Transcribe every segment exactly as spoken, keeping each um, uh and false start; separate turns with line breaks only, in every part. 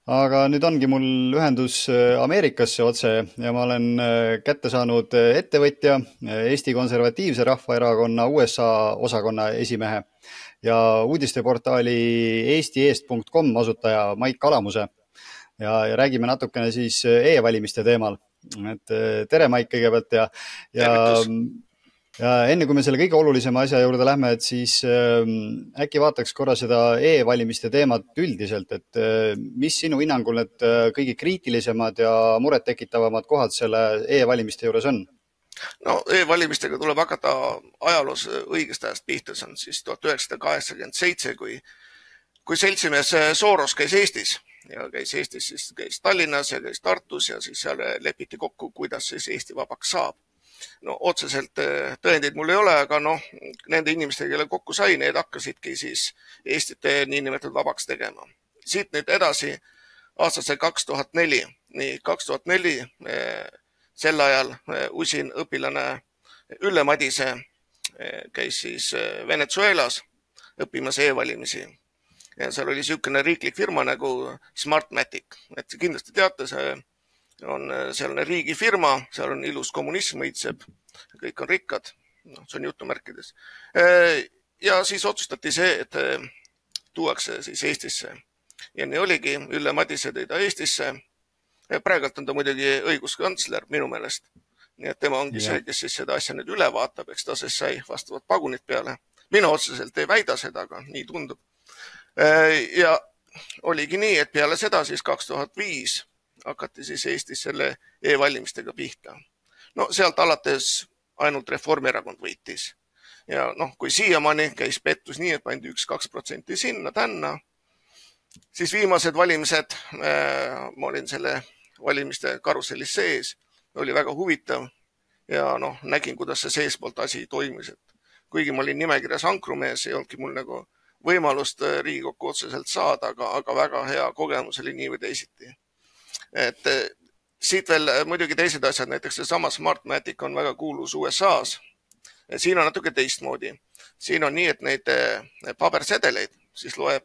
aga nüüd ongi mul ühendus Ameerikasse otse ja ma olen kätte saanud ettevõtja, Eesti Konservatiivse Rahvaerakonna U S A osakonna esimehe ja uudisteportaali eesti eest punkt com asutaja Maik Alamuse ja, ja räägime natukene siis e-valimiste teemal. Et tere Maik kõigepealt ja, ja, ja enne kui me selle kõige olulisema asja juurde lähme, et siis äh, äkki vaataks korra seda e-valimiste teemat üldiselt, et äh, mis sinu hinnangul need kõige kriitilisemad ja murettekitavamad kohad selle e-valimiste juures on?
No e-valimistega tuleb hakata ajaloos õigest ajast pihta, see on siis tuhat üheksasada kaheksakümmend seitse, kui, kui seltsimees Soros käis Eestis ja käis Eestis, siis käis Tallinnas ja käis Tartus ja siis seal lepiti kokku, kuidas siis Eesti vabaks saab. No otseselt tõendeid mul ei ole, aga noh, nende inimestega, kelle kokku sai, need hakkasidki siis Eestit nii nimetatud vabaks tegema. Siit nüüd edasi aastasse kaks tuhat neli. Nii, kaks tuhat neli sel ajal usin õpilane Ülle Madise käis siis Venezuelas õppimas e-valimisi. Ja seal oli sihukene riiklik firma nagu Smartmatic. Et kindlasti teate, see on sealne riigifirma, seal on ilus kommunism õitseb, kõik on rikkad, no, see on jutumärkides. Ja siis otsustati see, et tuuakse siis Eestisse. Ja nii oligi, Ülle Madise tõi ta Eestisse. Praegult on ta muidugi õiguskantsler minu meelest. Nii et tema ongi see, kes siis seda asja nüüd üle vaatab, eks ta siis sai vastavad pagunid peale. Mina otseselt ei väida seda, aga nii tundub. Ja oligi nii, et peale seda siis kaks tuhat viis hakati siis Eestis selle e-valimistega pihta. No sealt alates ainult Reformierakond võitis. Ja noh, kui siiamaani käis pettus nii, et pandi üks kaks protsenti sinna, tänna, siis viimased valimised, ma olin selle valimiste karusellis sees, oli väga huvitav ja noh, nägin, kuidas see seespoolt asi toimis. Kuigi ma olin nimekirjas ankrumees, ei olnudki mul nagu võimalust Riigikokku otseselt saada, aga, aga väga hea kogemus oli nii või teisiti. Et siit veel muidugi teised asjad, näiteks see sama Smartmatic on väga kuulus U S A-s. Siin on natuke teistmoodi. Siin on nii, et neid pabersedeleid siis loeb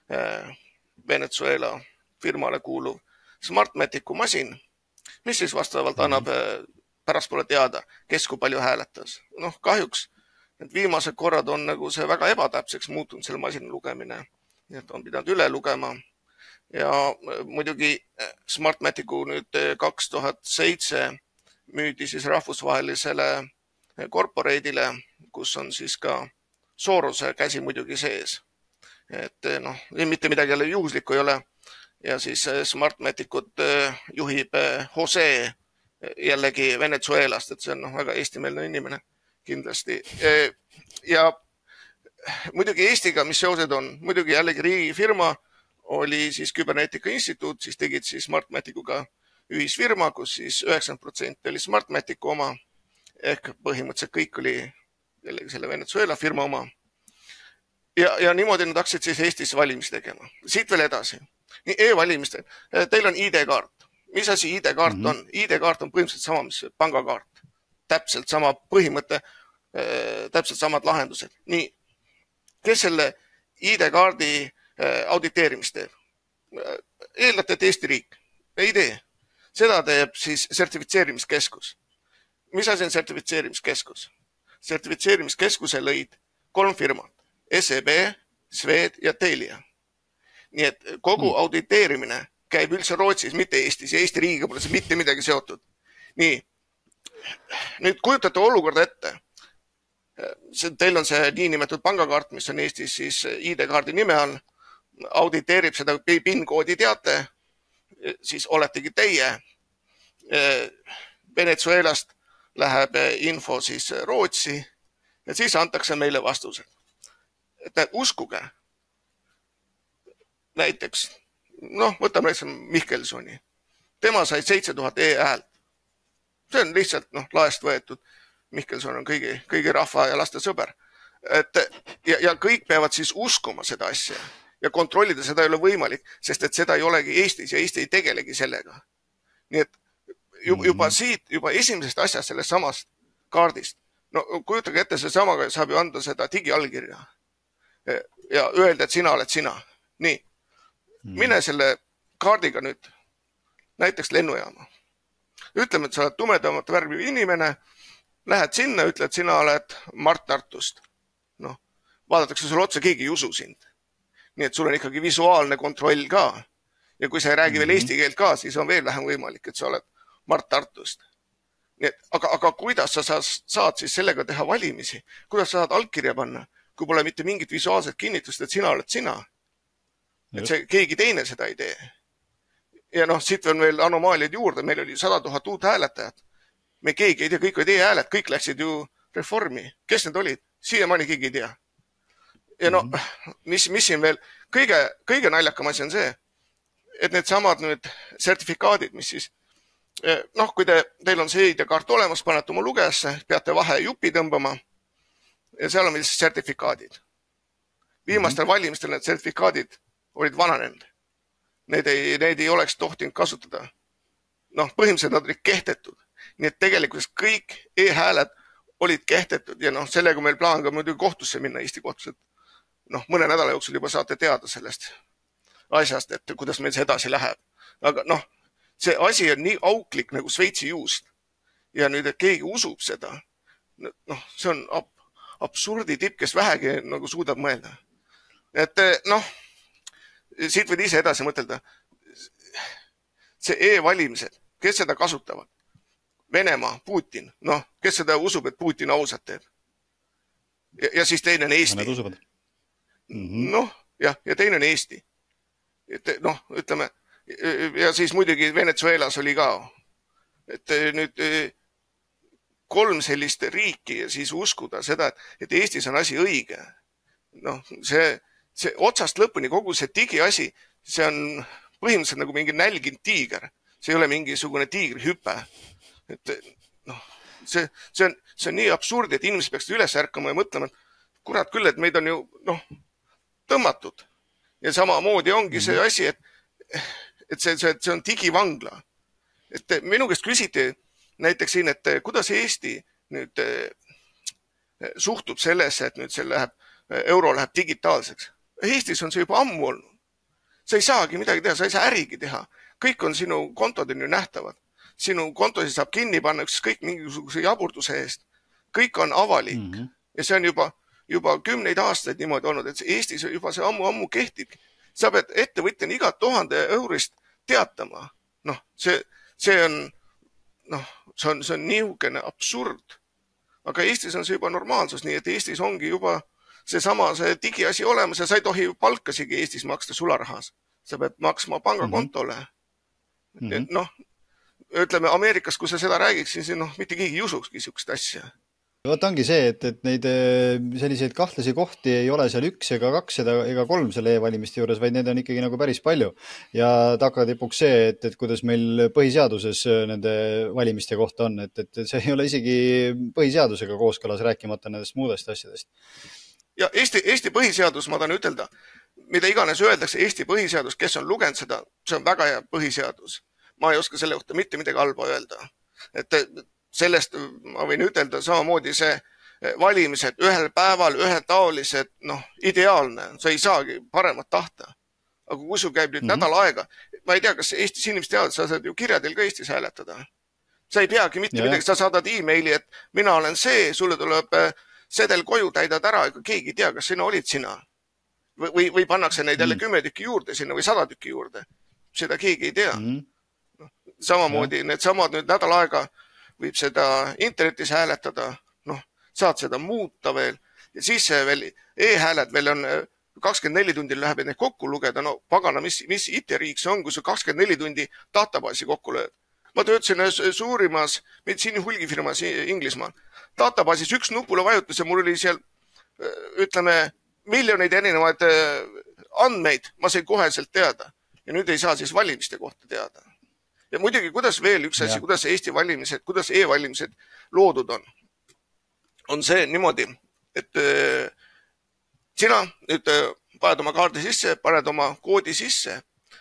Venezuela firmale kuuluv Smartmaticu masin, mis siis vastavalt annab pärastpoole teada, kes kui palju hääletas. Noh, kahjuks need viimased korrad on nagu see väga ebatäpseks muutunud selle masina lugemine. Nii et on pidanud üle lugema. Ja muidugi Smartmaticu nüüd kaks tuhat seitse müüdi siis rahvusvahelisele korporeidile, kus on siis ka Sorose käsi muidugi sees. Et noh, mitte midagi jälle juhuslikku ei ole. Ja siis Smartmaticut juhib Jose jällegi Venezuelast, et see on noh, väga eestimeelne inimene kindlasti. Ja muidugi Eestiga, mis seosed on, muidugi jällegi riigifirma oli siis Küberneetika Instituut, siis tegid siis Smartmaticuga ühisfirma, kus siis üheksakümmend protsenti oli Smartmaticu oma, ehk põhimõtteliselt kõik oli jällegi selle Venezuela firma oma. Ja, ja niimoodi nad hakkasid siis Eestis valimisi tegema. Siit veel edasi. Nii e-valimiste. Teil on I D-kaart. Mis asi I D-kaart on? I D-kaart on põhimõtteliselt sama, mis pangakaart. Täpselt sama põhimõte, täpselt samad lahendused. Nii, kes selle I D-kaardi auditeerimist teeb? Eeldate, et Eesti riik. Ei tee. Seda teeb siis sertifitseerimiskeskus. Mis asi on sertifitseerimiskeskus? Sertifitseerimiskeskuse lõid kolm firmat. S E B, Swed ja Telia. Nii et kogu auditeerimine käib üldse Rootsis, mitte Eestis ja Eesti riigiga pole see mitte midagi seotud. Nii, nüüd kujutate olukorda ette. Teil on see niinimetatud pangakaart, mis on Eestis siis I D-kaardi nime all, auditeerib seda PIN-koodi teate, siis oletegi teie. Venezuelast läheb info siis Rootsi ja siis antakse meile vastused. Et uskuge, näiteks, noh, võtame näiteks Mihkelsoni. Tema sai seitse tuhat e-häält. See on lihtsalt noh, laest võetud. Mihkelson on kõigi, kõigi rahva ja laste sõber. Et, ja, ja kõik peavad siis uskuma seda asja ja kontrollida seda ei ole võimalik, sest et seda ei olegi Eestis ja Eesti ei tegelegi sellega. Nii et juba, juba siit, juba esimesest asjast sellest samast kaardist, no kujutage ette, see samaga saab ju anda seda digiallkirja ja öelda, et sina oled sina. Nii, mine selle kaardiga nüüd näiteks lennujaama. Ütleme, et sa oled tumedamat värvi inimene, lähed sinna, ütled, sina oled Mart Tartust. Noh, vaadatakse sulle otsa, keegi ei usu sind. Nii et sul on ikkagi visuaalne kontroll ka. Ja kui sa ei räägi veel eesti keelt ka, siis on veel vähem võimalik, et sa oled Mart Tartust. Nii et, aga, aga kuidas sa saad siis sellega teha valimisi? Kuidas sa saad allkirja panna, kui pole mitte mingit visuaalset kinnitust, et sina oled sina? Et see, keegi teine seda ei tee. Ja noh, siit on veel anomaaliad juurde. Meil oli sada tuhat uut hääletajat. Me keegi ei tea, kõik olid e-hääled, kõik läksid ju reformi. Kes need olid? Siiamaani keegi ei tea. Ja no, mis, mis siin veel kõige, kõige naljakam asi on see, et need samad nüüd sertifikaadid, mis siis, noh, kui te, teil on see I D-kaart olemas, panete oma lugesse, peate vahe jupi tõmbama ja seal on meil siis sertifikaadid. Viimastel valimistel need sertifikaadid olid vananenud. Need ei, need ei oleks tohtinud kasutada. Noh, põhimõtteliselt nad olid kehtetud. Nii et tegelikult kõik e-hääled olid kehtetud ja noh, sellega meil plaan ka muidugi kohtusse minna Eesti kohtusse. Noh, mõne nädala jooksul juba saate teada sellest asjast, et kuidas meil see edasi läheb. Aga noh, see asi on nii auklik nagu Sveitsi juust. Ja nüüd, et keegi usub seda, noh, see on ab absurdi tipp, kes vähegi nagu suudab mõelda. Et noh, siit võid ise edasi mõtelda. See e-valimised, kes seda kasutavad? Venemaa, Putin. Noh, kes seda usub, et Putin ausalt teeb? Ja, ja siis teine on Eesti.
Nad usuvad.
Mm-hmm. Noh, ja, ja teine on Eesti. Et, noh, ütleme, ja siis muidugi Venezuelas oli ka. Et nüüd kolm sellist riiki ja siis uskuda seda, et Eestis on asi õige. Noh, see, see otsast lõpuni kogu see digiasi, see on põhimõtteliselt nagu mingi nälginud tiiger. See ei ole mingisugune tiigri hüpe. Et noh, see, see, on, see on nii absurdi, et inimesed peaksid üles ärkama ja mõtlema, et kurat küll, et meid on ju noh, tõmmatud. Ja samamoodi ongi see asi, et, et see, see, see on digivangla. Et minu käest küsiti näiteks siin, et kuidas Eesti nüüd suhtub sellesse, et nüüd see läheb, euro läheb digitaalseks. Eestis on see juba ammu olnud. Sa ei saagi midagi teha, sa ei saa ärigi teha. Kõik on sinu kontod on ju nähtavad. Sinu kontosi saab kinni panna üks kõik mingisuguse jaburduse eest. Kõik on avalik. Mm -hmm. Ja see on juba, juba kümneid aastaid niimoodi olnud, et Eestis juba see ammu-ammu kehtib. Sa pead ettevõtjana iga tuhande eurist teatama. Noh, see, see on, noh, see on, see on niisugune absurd. Aga Eestis on see juba normaalsus, nii et Eestis ongi juba seesama see digiasi olemas ja sa ei tohi palkasigi Eestis maksta sularahas. Sa pead maksma pangakontole. Mm -hmm. Noh, ütleme Ameerikas, kui sa seda räägiks, siis noh, mitte keegi ei usukski sihukest asja.
Võt ongi see, et, et neid selliseid kahtlasi kohti ei ole seal üks ega kaks ega kolm selle e-valimiste juures, vaid need on ikkagi nagu päris palju. Ja takatipuks see, et, et kuidas meil põhiseaduses nende valimiste kohta on, et, et see ei ole isegi põhiseadusega kooskõlas, rääkimata nendest muudest asjadest.
Ja Eesti, Eesti põhiseadus, ma tahan ütelda, mida iganes öeldakse Eesti põhiseadus, kes on lugenud seda, see on väga hea põhiseadus. Ma ei oska selle kohta mitte midagi halba öelda. Et sellest ma võin ütelda samamoodi see valimised ühel päeval, ühetaolised, noh, ideaalne. Sa ei saagi paremat tahta. Aga kui sul käib nüüd mm -hmm. nädal aega, ma ei tea, kas Eestis inimesed teavad, sa saad ju kirjadel ka Eestis hääletada. Sa ei peagi mitte ja, midagi, sa saadad e-maili, et mina olen see, sulle tuleb sedel koju täidad ära, ega keegi ei tea, kas sina olid sina. Või, või, või pannakse neid jälle mm -hmm. kümme tükki juurde sinna või sada tükki juurde. Seda keegi ei tea. Mm -hmm. Samamoodi, need samad nüüd nädal aega võib seda internetis hääletada, noh, saad seda muuta veel ja siis veel e-hääled veel on kakskümmend neli tundi läheb, et neid kokku lugeda, no pagana, mis, mis I T-riik see on, kui sa kakskümmend neli tundi databaasi kokku lööd. Ma töötasin suurimas meditsiini hulgifirmas Inglismaal. Databaasis üks nupule vajutus ja mul oli seal, ütleme, miljoneid erinevaid andmeid, ma sain koheselt teada ja nüüd ei saa siis valimiste kohta teada. Ja muidugi, kuidas veel üks asi, ja. kuidas Eesti valimised, kuidas e-valimised loodud on, on see niimoodi, et äh, sina nüüd äh, paned oma kaardi sisse, paned oma koodi sisse,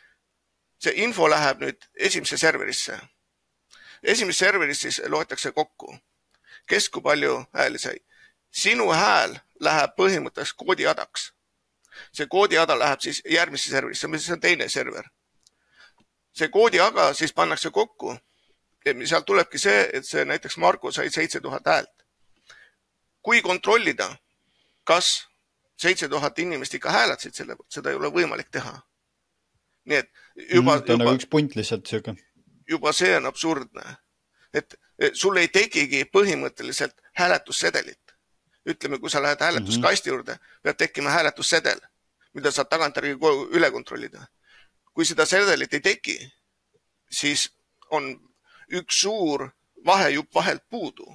see info läheb nüüd esimesse serverisse. Esimesse serverisse siis loetakse kokku, kes kui palju hääli sai. Sinu hääl läheb põhimõtteliselt koodiadaks. See koodiada läheb siis järgmisse serverisse, mis on teine server. see koodi aga siis pannakse kokku. Sealt tulebki see, et see näiteks Marko sai seitse tuhat häält. Kui kontrollida, kas seitse tuhat inimest ikka hääletsid selle, seda ei ole võimalik teha. Nii et juba,
mm, ta on juba, nagu üks punt lihtsalt sööga.
Juba see on absurdne. Et sul ei tekigi põhimõtteliselt hääletussedelit. Ütleme, kui sa lähed hääletuskasti juurde, peab tekkima hääletussedel, mida saad tagantjärgi üle kontrollida. Kui seda sedelit ei teki, siis on üks suur vahejupp vahelt puudu.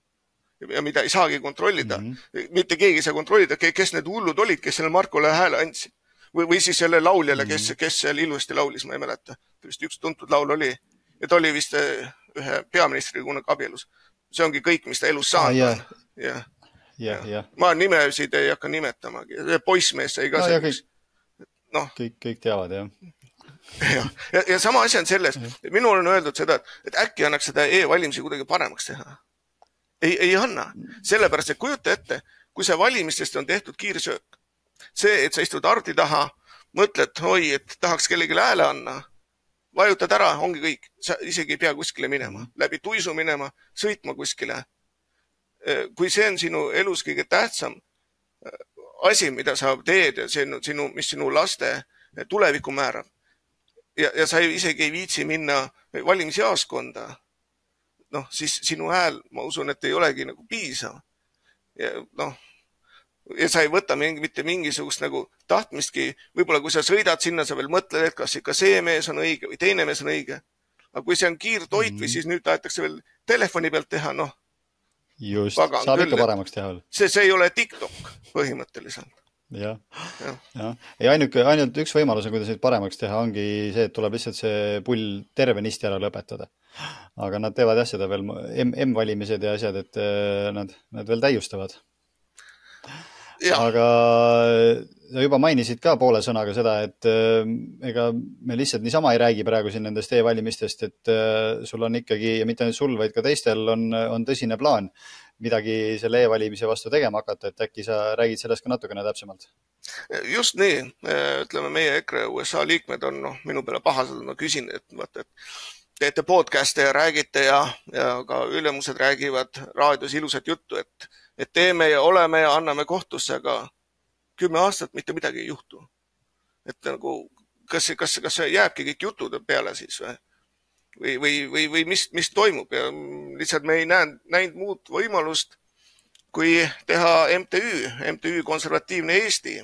Ja mida ei saagi kontrollida. Mm -hmm. Mitte keegi ei saa kontrollida, kes need hullud olid, kes selle Markole hääle andsid. Või, või siis selle lauljale, kes, kes seal ilusti laulis, ma ei mäleta. Vist üks tuntud laul oli. Ja ta oli vist ühe peaministri kunagi abielus. See ongi kõik, mis ta elus saanud
ah,
on. Ja.
Ja, ja.
Ma nimesid ei hakka nimetamagi. Poissmees sai ka no, selleks.
No. Kõik, kõik teavad, jah.
Ja, ja, ja sama asi on selles. Minul on öeldud seda, et, et äkki annaks seda e-valimisi kuidagi paremaks teha. Ei, ei anna. Sellepärast, et kujuta ette, kui see valimistest on tehtud kiirsöök. See, et sa istud arvuti taha, mõtled, oi, et tahaks kellelegi hääle anna, vajutad ära, ongi kõik. Sa isegi ei pea kuskile minema. Läbi tuisu minema, sõitma kuskile. Kui see on sinu elus kõige tähtsam asi, mida sa teed ja sinu, sinu, mis sinu laste tuleviku määrab. Ja, ja sa isegi ei viitsi minna valimisjaoskonda. Noh, siis sinu hääl, ma usun, et ei olegi nagu piisav. Ja, noh, ja sa ei võta mingi, mitte mingisugust nagu tahtmistki. Võib-olla kui sa sõidad sinna, sa veel mõtled, et kas ikka see mees on õige või teine mees on õige. Aga kui see on kiirtoit mm. või siis nüüd tahetakse veel telefoni pealt teha, noh.
Just, Pagan, saab küll, ikka paremaks teha.
See, see ei ole TikTok põhimõtteliselt.
Jah, ja. ja. Ei ainuke, ainult üks võimalus, kuidas neid paremaks teha, ongi see, et tuleb lihtsalt see pull tervenisti ära lõpetada. Aga nad teevad jah seda veel M-valimised ja asjad, et nad, nad veel täiustavad. Ja. Aga sa juba mainisid ka poole sõnaga seda, et ega me lihtsalt niisama ei räägi praegu siin nendest e-valimistest, et sul on ikkagi, ja mitte ainult sul, vaid ka teistel on, on tõsine plaan midagi selle e-valimise vastu tegema hakata, et äkki sa räägid sellest ka natukene täpsemalt?
Just nii. Ütleme, meie EKRE U S A liikmed on no, minu peale pahased, ma küsin, et, vaata, et teete podcast'e ja räägite ja, ja ka ülemused räägivad raadios ilusat juttu, et, et teeme ja oleme ja anname kohtusse, aga kümme aastat mitte midagi ei juhtu. Et nagu, kas, kas, kas see jääbki kõik jutud peale siis või? Või, või, või, või mis, mis toimub ja lihtsalt me ei näe, näinud muud võimalust, kui teha M T Ü, M T Ü Konservatiivne Eesti.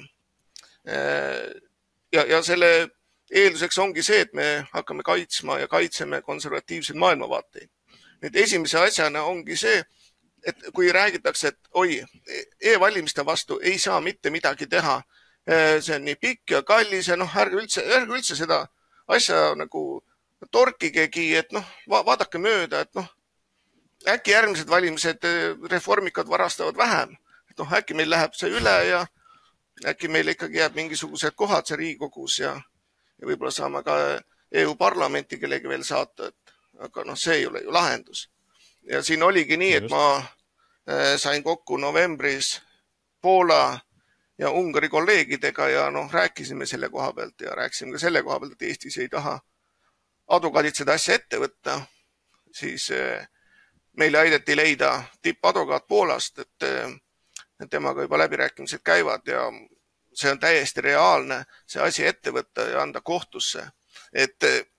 Ja, ja selle eelduseks ongi see, et me hakkame kaitsma ja kaitseme konservatiivseid maailmavaateid. Nüüd esimese asjana ongi see, et kui räägitakse, et oi, e-valimiste vastu ei saa mitte midagi teha, see on nii pikk ja kallis ja noh, ärge üldse, ärge üldse seda asja nagu torkigegi, et noh, vaadake mööda, et noh, äkki järgmised valimised reformikad varastavad vähem. Et noh, äkki meil läheb see üle ja äkki meil ikkagi jääb mingisugused kohad see Riigikogus ja, ja võib-olla saame ka E U parlamenti kellegi veel saata, et, aga noh, see ei ole ju lahendus. Ja siin oligi nii, et ma sain kokku novembris Poola ja Ungari kolleegidega ja noh, rääkisime selle koha pealt ja rääkisime ka selle koha pealt, et Eestis ei taha advokaadid seda asja ette võtta, siis meile aidati leida tippadvokaat Poolast, et temaga juba läbirääkimised käivad ja see on täiesti reaalne see asi ette võtta ja anda kohtusse. Et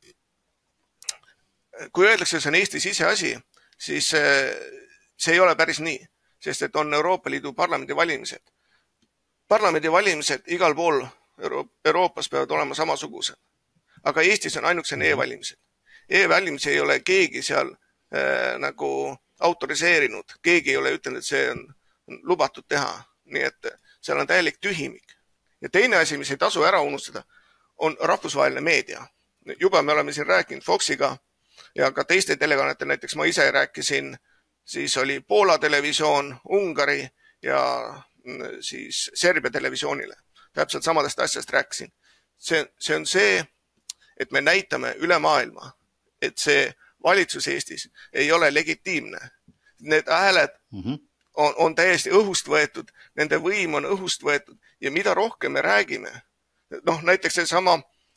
kui öeldakse, see on Eesti siseasi, siis see ei ole päris nii, sest et on Euroopa Liidu parlamendi valimised. Parlamendi valimised igal pool Euroopas peavad olema samasugused. Aga Eestis on ainukesed e-valimised. E-valimisi ei ole keegi seal äh, nagu autoriseerinud. Keegi ei ole ütelnud, et see on lubatud teha. Nii et seal on täielik tühimik. Ja teine asi, mis ei tasu ära unustada, on rahvusvaheline meedia. Juba me oleme siin rääkinud Foxiga ja ka teiste telekanalite, näiteks ma ise rääkisin, siis oli Poola televisioon, Ungari ja siis Serbia televisioonile. Täpselt samadest asjast rääkisin. See, see on see, et me näitame üle maailma, et see valitsus Eestis ei ole legitiimne. Need hääled on, on täiesti õhust võetud, nende võim on õhust võetud ja mida rohkem me räägime. Noh, näiteks see sama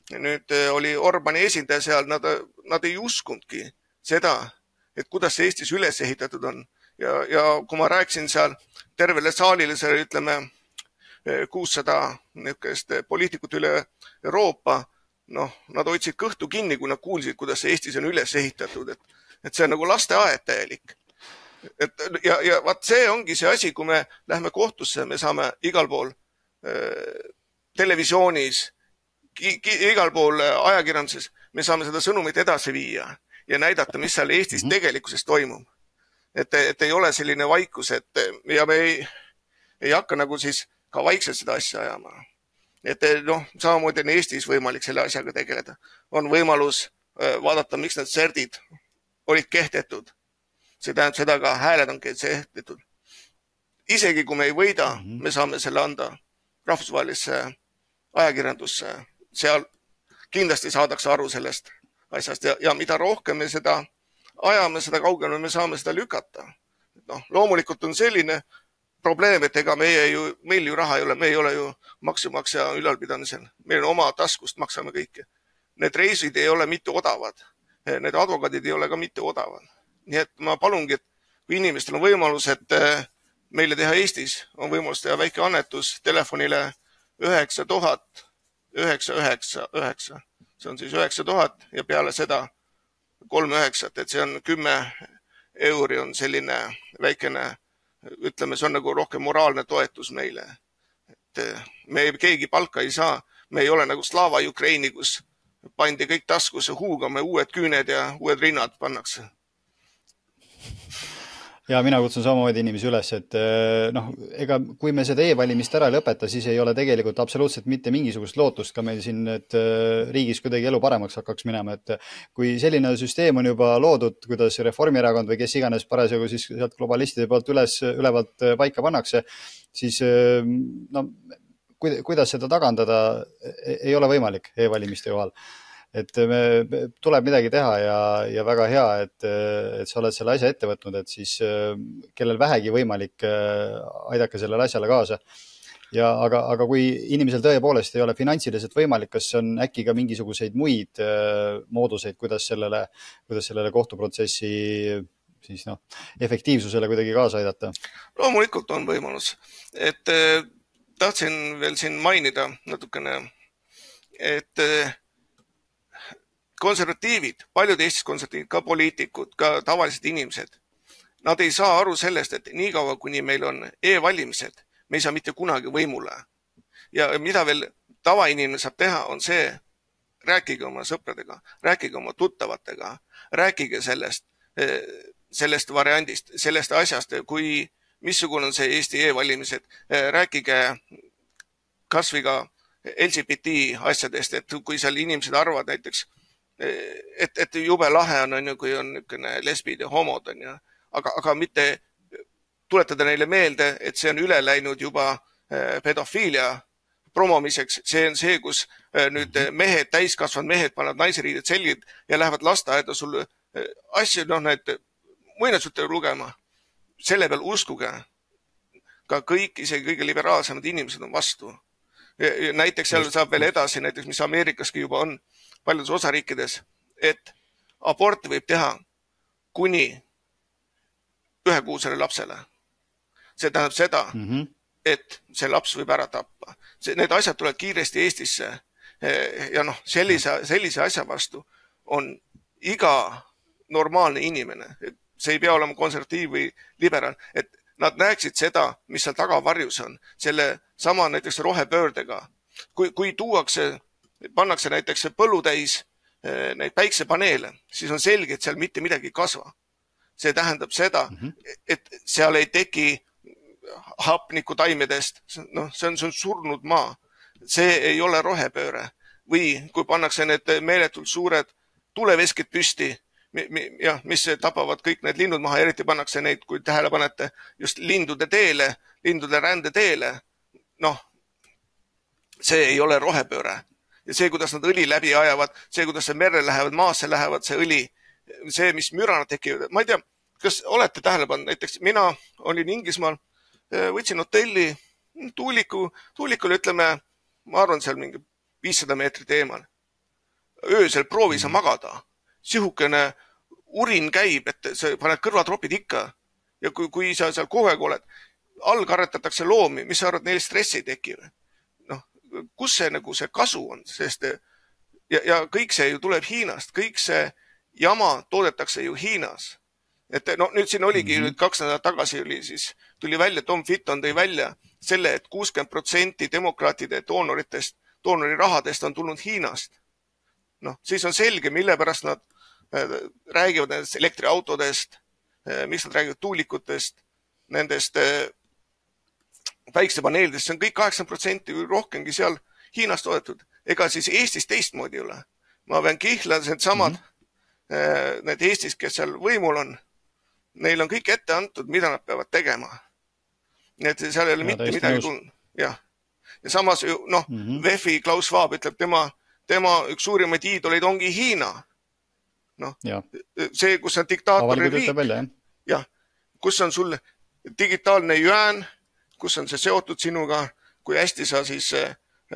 nüüd oli Orbani esindaja seal, nad, nad ei uskundki seda, et kuidas see Eestis üles ehitatud on. Ja, ja kui ma rääkisin seal tervele saalile, see ütleme kuussada niisugust poliitikut üle Euroopa, noh, nad hoidsid kõhtu kinni, kui nad kuulsid, kuidas see Eestis on üles ehitatud, et, et see on nagu lasteaed täielik. Et, ja, ja vaat see ongi see asi, kui me lähme kohtusse, me saame igal pool äh, televisioonis, igal pool ajakirjanduses, me saame seda sõnumit edasi viia ja näidata, mis seal Eestis tegelikkuses toimub. Et, et ei ole selline vaikus, et ja me ei, ei hakka nagu siis ka vaikselt seda asja ajama. Et noh, samamoodi on Eestis võimalik selle asjaga tegeleda. On võimalus vaadata, miks need serdid olid kehtetud. See tähendab seda ka hääled on kehtetud. Isegi kui me ei võida, me saame selle anda rahvusvahelisse ajakirjandusse. Seal kindlasti saadakse aru sellest asjast ja, ja mida rohkem me seda ajame, seda kaugele me saame seda lükata. Noh, loomulikult on selline probleem, et ega meie ju, meil ju raha ei ole, me ei ole ju maksumaksja ülalpidamisel. Meil on oma taskust, maksame kõike. Need reisid ei ole mitte odavad. Need advokaadid ei ole ka mitte odavad. Nii et ma palungi, et kui inimestel on võimalus, et meile teha Eestis, on võimalus teha väike annetus telefonile üheksa tuhat üheksa üheksa üheksa. See on siis üheksa tuhat ja peale seda kolm üheksat, et see on kümme euri on selline väikene, ütleme, see on nagu rohkem moraalne toetus meile. Et me keegi palka ei saa, me ei ole nagu Slava Ukraini, kus pandi kõik taskusse huugame, uued küüned ja uued rinnad pannakse.
Ja mina kutsun samamoodi inimesi üles, et noh, ega kui me seda e-valimist ära lõpeta, siis ei ole tegelikult absoluutselt mitte mingisugust lootust ka meil siin, et riigis kuidagi elu paremaks hakkaks minema, et kui selline süsteem on juba loodud, kuidas Reformierakond või kes iganes parasjagu siis sealt globalistide poolt üles, ülevalt paika pannakse, siis no, kuidas seda tagandada ei ole võimalik e-valimiste kohal. Et me, tuleb midagi teha ja, ja väga hea, et, et sa oled selle asja ette võtnud, et siis kellel vähegi võimalik aidake sellele asjale kaasa. Ja, aga, aga kui inimesel tõepoolest ei ole finantsiliselt võimalik, kas on äkki ka mingisuguseid muid mooduseid, kuidas sellele, kuidas sellele kohtuprotsessi siis noh, efektiivsusele kuidagi kaasa aidata?
Loomulikult on võimalus. Et tahtsin veel siin mainida natukene, et konservatiivid, paljud Eestis konservatiivid, ka poliitikud, ka tavalised inimesed, nad ei saa aru sellest, et nii kaua, kuni meil on e-valimised, me ei saa mitte kunagi võimule. Ja mida veel tavainimene saab teha, on see, rääkige oma sõpradega, rääkige oma tuttavatega, rääkige sellest, sellest variandist, sellest asjast, kui missugune on see Eesti e-valimised, rääkige kas või ka L G B T asjadest, et kui seal inimesed arvavad näiteks, et, et jube lahe on, on ju, kui on niisugune lesbid ja homod, on ju, aga, aga mitte tuletada neile meelde, et see on üle läinud juba pedofiilia promomiseks. See on see, kus nüüd mehed, täiskasvanud mehed panevad naiseriided selgid ja lähevad lasteaeda sul asju, noh, need muinasjutte lugema. Selle peal uskuge. Ka kõik, isegi kõige liberaalsemad inimesed on vastu. Ja näiteks seal saab veel edasi, näiteks mis Ameerikaski juba on, paljudes osariikides, et aborti võib teha kuni ühekuusele lapsele. See tähendab seda, mm -hmm. et see laps võib ära tappa. See, need asjad tulevad kiiresti Eestisse ja noh, sellise, sellise asja vastu on iga normaalne inimene. See ei pea olema konservatiiv või liberaal, et nad näeksid seda, mis seal tagavarjus on, selle sama näiteks rohepöördega. Kui, kui tuuakse pannakse näiteks põllutäis neid päiksepaneele, siis on selge, et seal mitte midagi kasva. See tähendab seda, et seal ei teki hapniku taimedest, noh, see on, see on surnud maa. See ei ole rohepööre. Või kui pannakse need meeletult suured tuleveskid püsti, ja, mis tapavad kõik need linnud maha, eriti pannakse neid, kui tähele panete, just lindude teele, lindude rände teele. Noh, see ei ole rohepööre. Ja see, kuidas nad õli läbi ajavad, see, kuidas see merre lähevad, maasse lähevad, see õli, see, mis mürana tekivad. Ma ei tea, kas olete tähele pannud, näiteks mina olin Inglismaal, võtsin hotelli, tuuliku, tuulikul ütleme, ma arvan, seal mingi viissada meetrit eemal. öösel proovi sa magada. Sihukene urin käib, et sa paned kõrvatropid ikka. Ja kui, kui sa seal kogu aeg oled, all karretatakse loomi, mis sa arvad, neil stressi ei teki või? Noh, kus see, nagu see kasu on? Sest, ja, ja kõik see ju tuleb Hiinast. Kõik see jama toodetakse ju Hiinas. Et no nüüd siin oligi mm-hmm. nüüd kaks nädalat tagasi oli siis, tuli välja, Tom Fitton tõi välja selle, et kuuskümmend protsenti demokraatide doonoritest, doonori rahadest on tulnud Hiinast. Noh, siis on selge, mille pärast nad äh, räägivad nendest elektriautodest, äh, miks nad räägivad tuulikutest, nendest äh, päiksepaneelidest, see on kõik kaheksakümmend protsenti või rohkemgi seal Hiinast toodetud. Ega siis Eestis teistmoodi ei ole. Ma pean kihla, need samad, mm-hmm. äh, need Eestis, kes seal võimul on, neil on kõik ette antud, mida nad peavad tegema. Nii et seal ei ole ja, mitte midagi tulnud. Jah. Ja samas, noh, mm-hmm. V E F-i Klaus Schwab ütleb, tema, tema üks suurimaid iidoleid ongi Hiina. Noh, ja. See, kus on diktaatori riik. Välja, jah. Kus on sul digitaalne juan, kus on see seotud sinuga, kui hästi sa siis äh,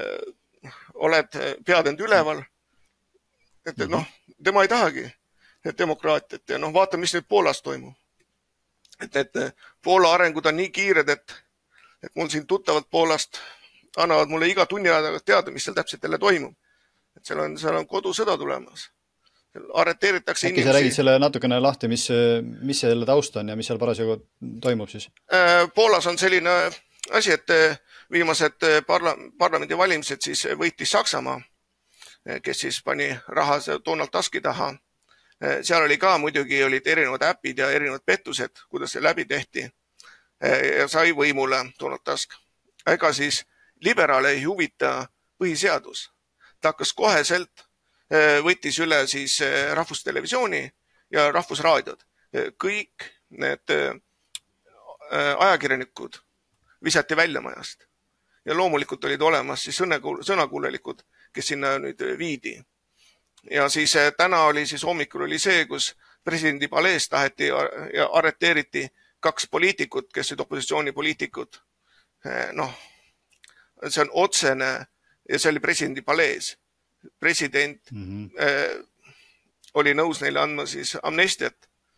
oled pead end üleval. Et mm-hmm. noh, tema ei tahagi demokraatiat ja noh, vaata, mis nüüd Poolas toimub. Et, et Poola arengud on nii kiired, et, et mul siin tuttavad Poolast annavad mulle iga tunni ajaga teada, mis seal täpselt jälle toimub. Et seal on, seal on kodusõda tulemas. Arreteeritakse
Äkki inimesi. Sa räägid selle natukene lahti, mis, mis selle taust on ja mis seal parasjagu toimub siis?
Poolas on selline asi, et viimased parla, parlamendi valimised siis võitis Saksamaa, kes siis pani raha Donald Tuski taha. Seal oli ka muidugi olid erinevad äpid ja erinevad pettused, kuidas see läbi tehti ja sai võimule Donald Tusk. Ega siis liberaale ei huvita põhiseadus. Ta hakkas koheselt, võttis üle siis rahvustelevisiooni ja rahvusraadiod. Kõik need ajakirjanikud visati välja majast. Ja loomulikult olid olemas siis sõnakuulelikud, kes sinna nüüd viidi. Ja siis täna oli siis hommikul oli see, kus presidendi palees taheti ja arreteeriti kaks poliitikut, kes olid opositsioonipoliitikud. Noh, see on otsene ja see oli presidendi palees. President mm-hmm. äh, oli nõus neile andma siis amnestiat.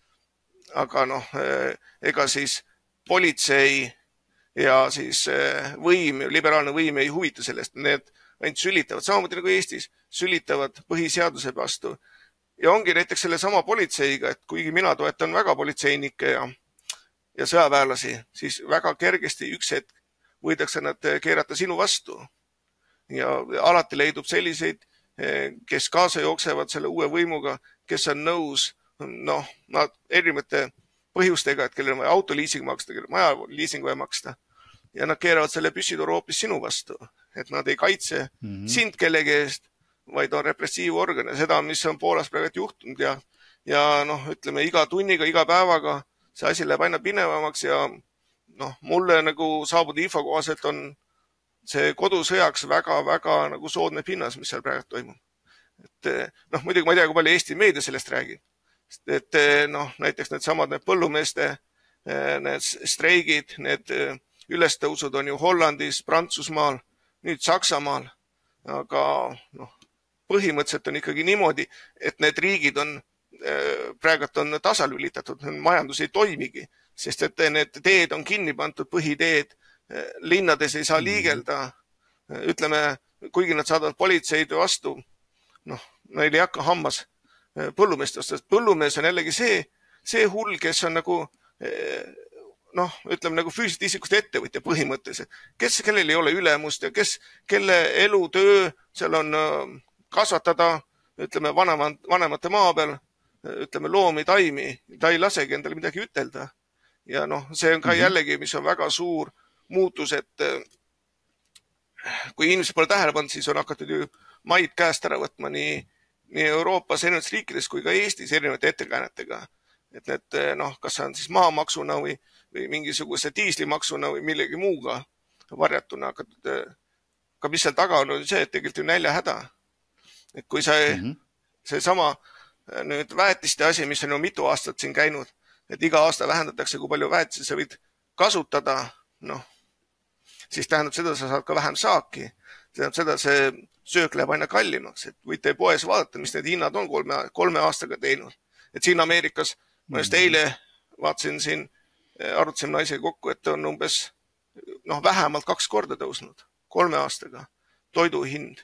Aga noh, äh, ega siis politsei ja siis äh, võim, liberaalne võim ei huvita sellest. Need ainult sülitavad, samamoodi nagu Eestis, sülitavad põhiseaduse vastu. Ja ongi näiteks selle sama politseiga, et kuigi mina toetan väga politseinikke ja, ja sõjaväelasi, siis väga kergesti üks hetk võidakse nad keerata sinu vastu. Ja alati leidub selliseid, kes kaasa jooksevad selle uue võimuga, kes on nõus, noh, nad erinevate põhjustega, et kellel on vaja autoliising maksta, kellel on maja liising vaja maksta. Ja nad keeravad selle püssitoru hoopis sinu vastu. Et nad ei kaitse mm-hmm. sind kellegi eest, vaid on repressiivorgan ja seda, mis on Poolas praegu juhtunud ja, ja noh, ütleme iga tunniga, iga päevaga see asi läheb aina pinevamaks ja noh, mulle nagu saabud info kohaselt on see kodusõjaks väga, väga nagu soodne pinnas, mis seal praegu toimub. Et noh, muidugi ma ei tea, kui palju Eesti meedia sellest räägib. Et noh, näiteks need samad need põllumeeste, need streigid, need ülestõusud on ju Hollandis, Prantsusmaal, nüüd Saksamaal, aga noh, põhimõtteliselt on ikkagi niimoodi, et need riigid on praegult on tasalülitatud, majandus ei toimigi, sest et need teed on kinni pandud, põhiteed, linnades ei saa liigelda, ütleme, kuigi nad saadavad politseid vastu, noh, neil ei hakka hammas põllumeeste ostast. Põllumees on jällegi see, see hull, kes on nagu noh, ütleme nagu füüsilist isikust ettevõtja põhimõtteliselt, kes, kellel ei ole ülemust ja kes, kelle elu, töö, seal on kasvatada, ütleme, vanemad, vanemate maa peal, ütleme, loomi, taimi, ta ei lasegi endale midagi ütelda. Ja noh, see on ka jällegi, mis on väga suur muutus, et kui inimesed pole tähele pannud, siis on hakatud ju maid käest ära võtma nii, nii Euroopas erinevates riikides kui ka Eestis erinevate ettekäänetega. Et need, noh, kas on siis maamaksuna või, või mingisuguse diislimaksuna või millegi muuga varjatuna hakatud. Ka mis seal taga on, on see, et tegelikult ju nälja häda. Et kui see, mm-hmm. see sama nüüd väetiste asi, mis on ju mitu aastat siin käinud, et iga aasta vähendatakse, kui palju väetisi sa võid kasutada, noh, siis tähendab seda, sa saad ka vähem saaki. tähendab seda, see söök läheb aina kallimaks, et võite poes vaadata, mis need hinnad on kolme, kolme aastaga teinud. Et siin Ameerikas, ma just eile vaatasin siin, arutasime naisega kokku, et on umbes noh, vähemalt kaks korda tõusnud kolme aastaga toidu hind.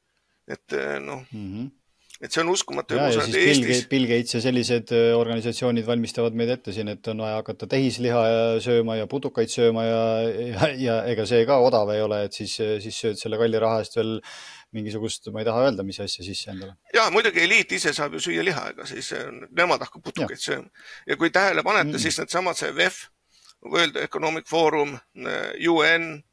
Et noh, mm -hmm. et see on uskumatu.
Ja, ja siis Eestis... Bill Gates ja sellised organisatsioonid valmistavad meid ette siin, et on vaja hakata tehisliha sööma ja putukaid sööma ja, ja, ja ega see ka odav ei ole, et siis, siis sööd selle kalli raha eest veel mingisugust, ma ei taha öelda, mis asja sisse endale.
Ja, muidugi eliit ise saab ju süüa liha, ega siis nemad hakkab putukaid ja. sööma. Ja kui tähele panete, mm -hmm. siis need samad see W E F, World Economic Forum, U N,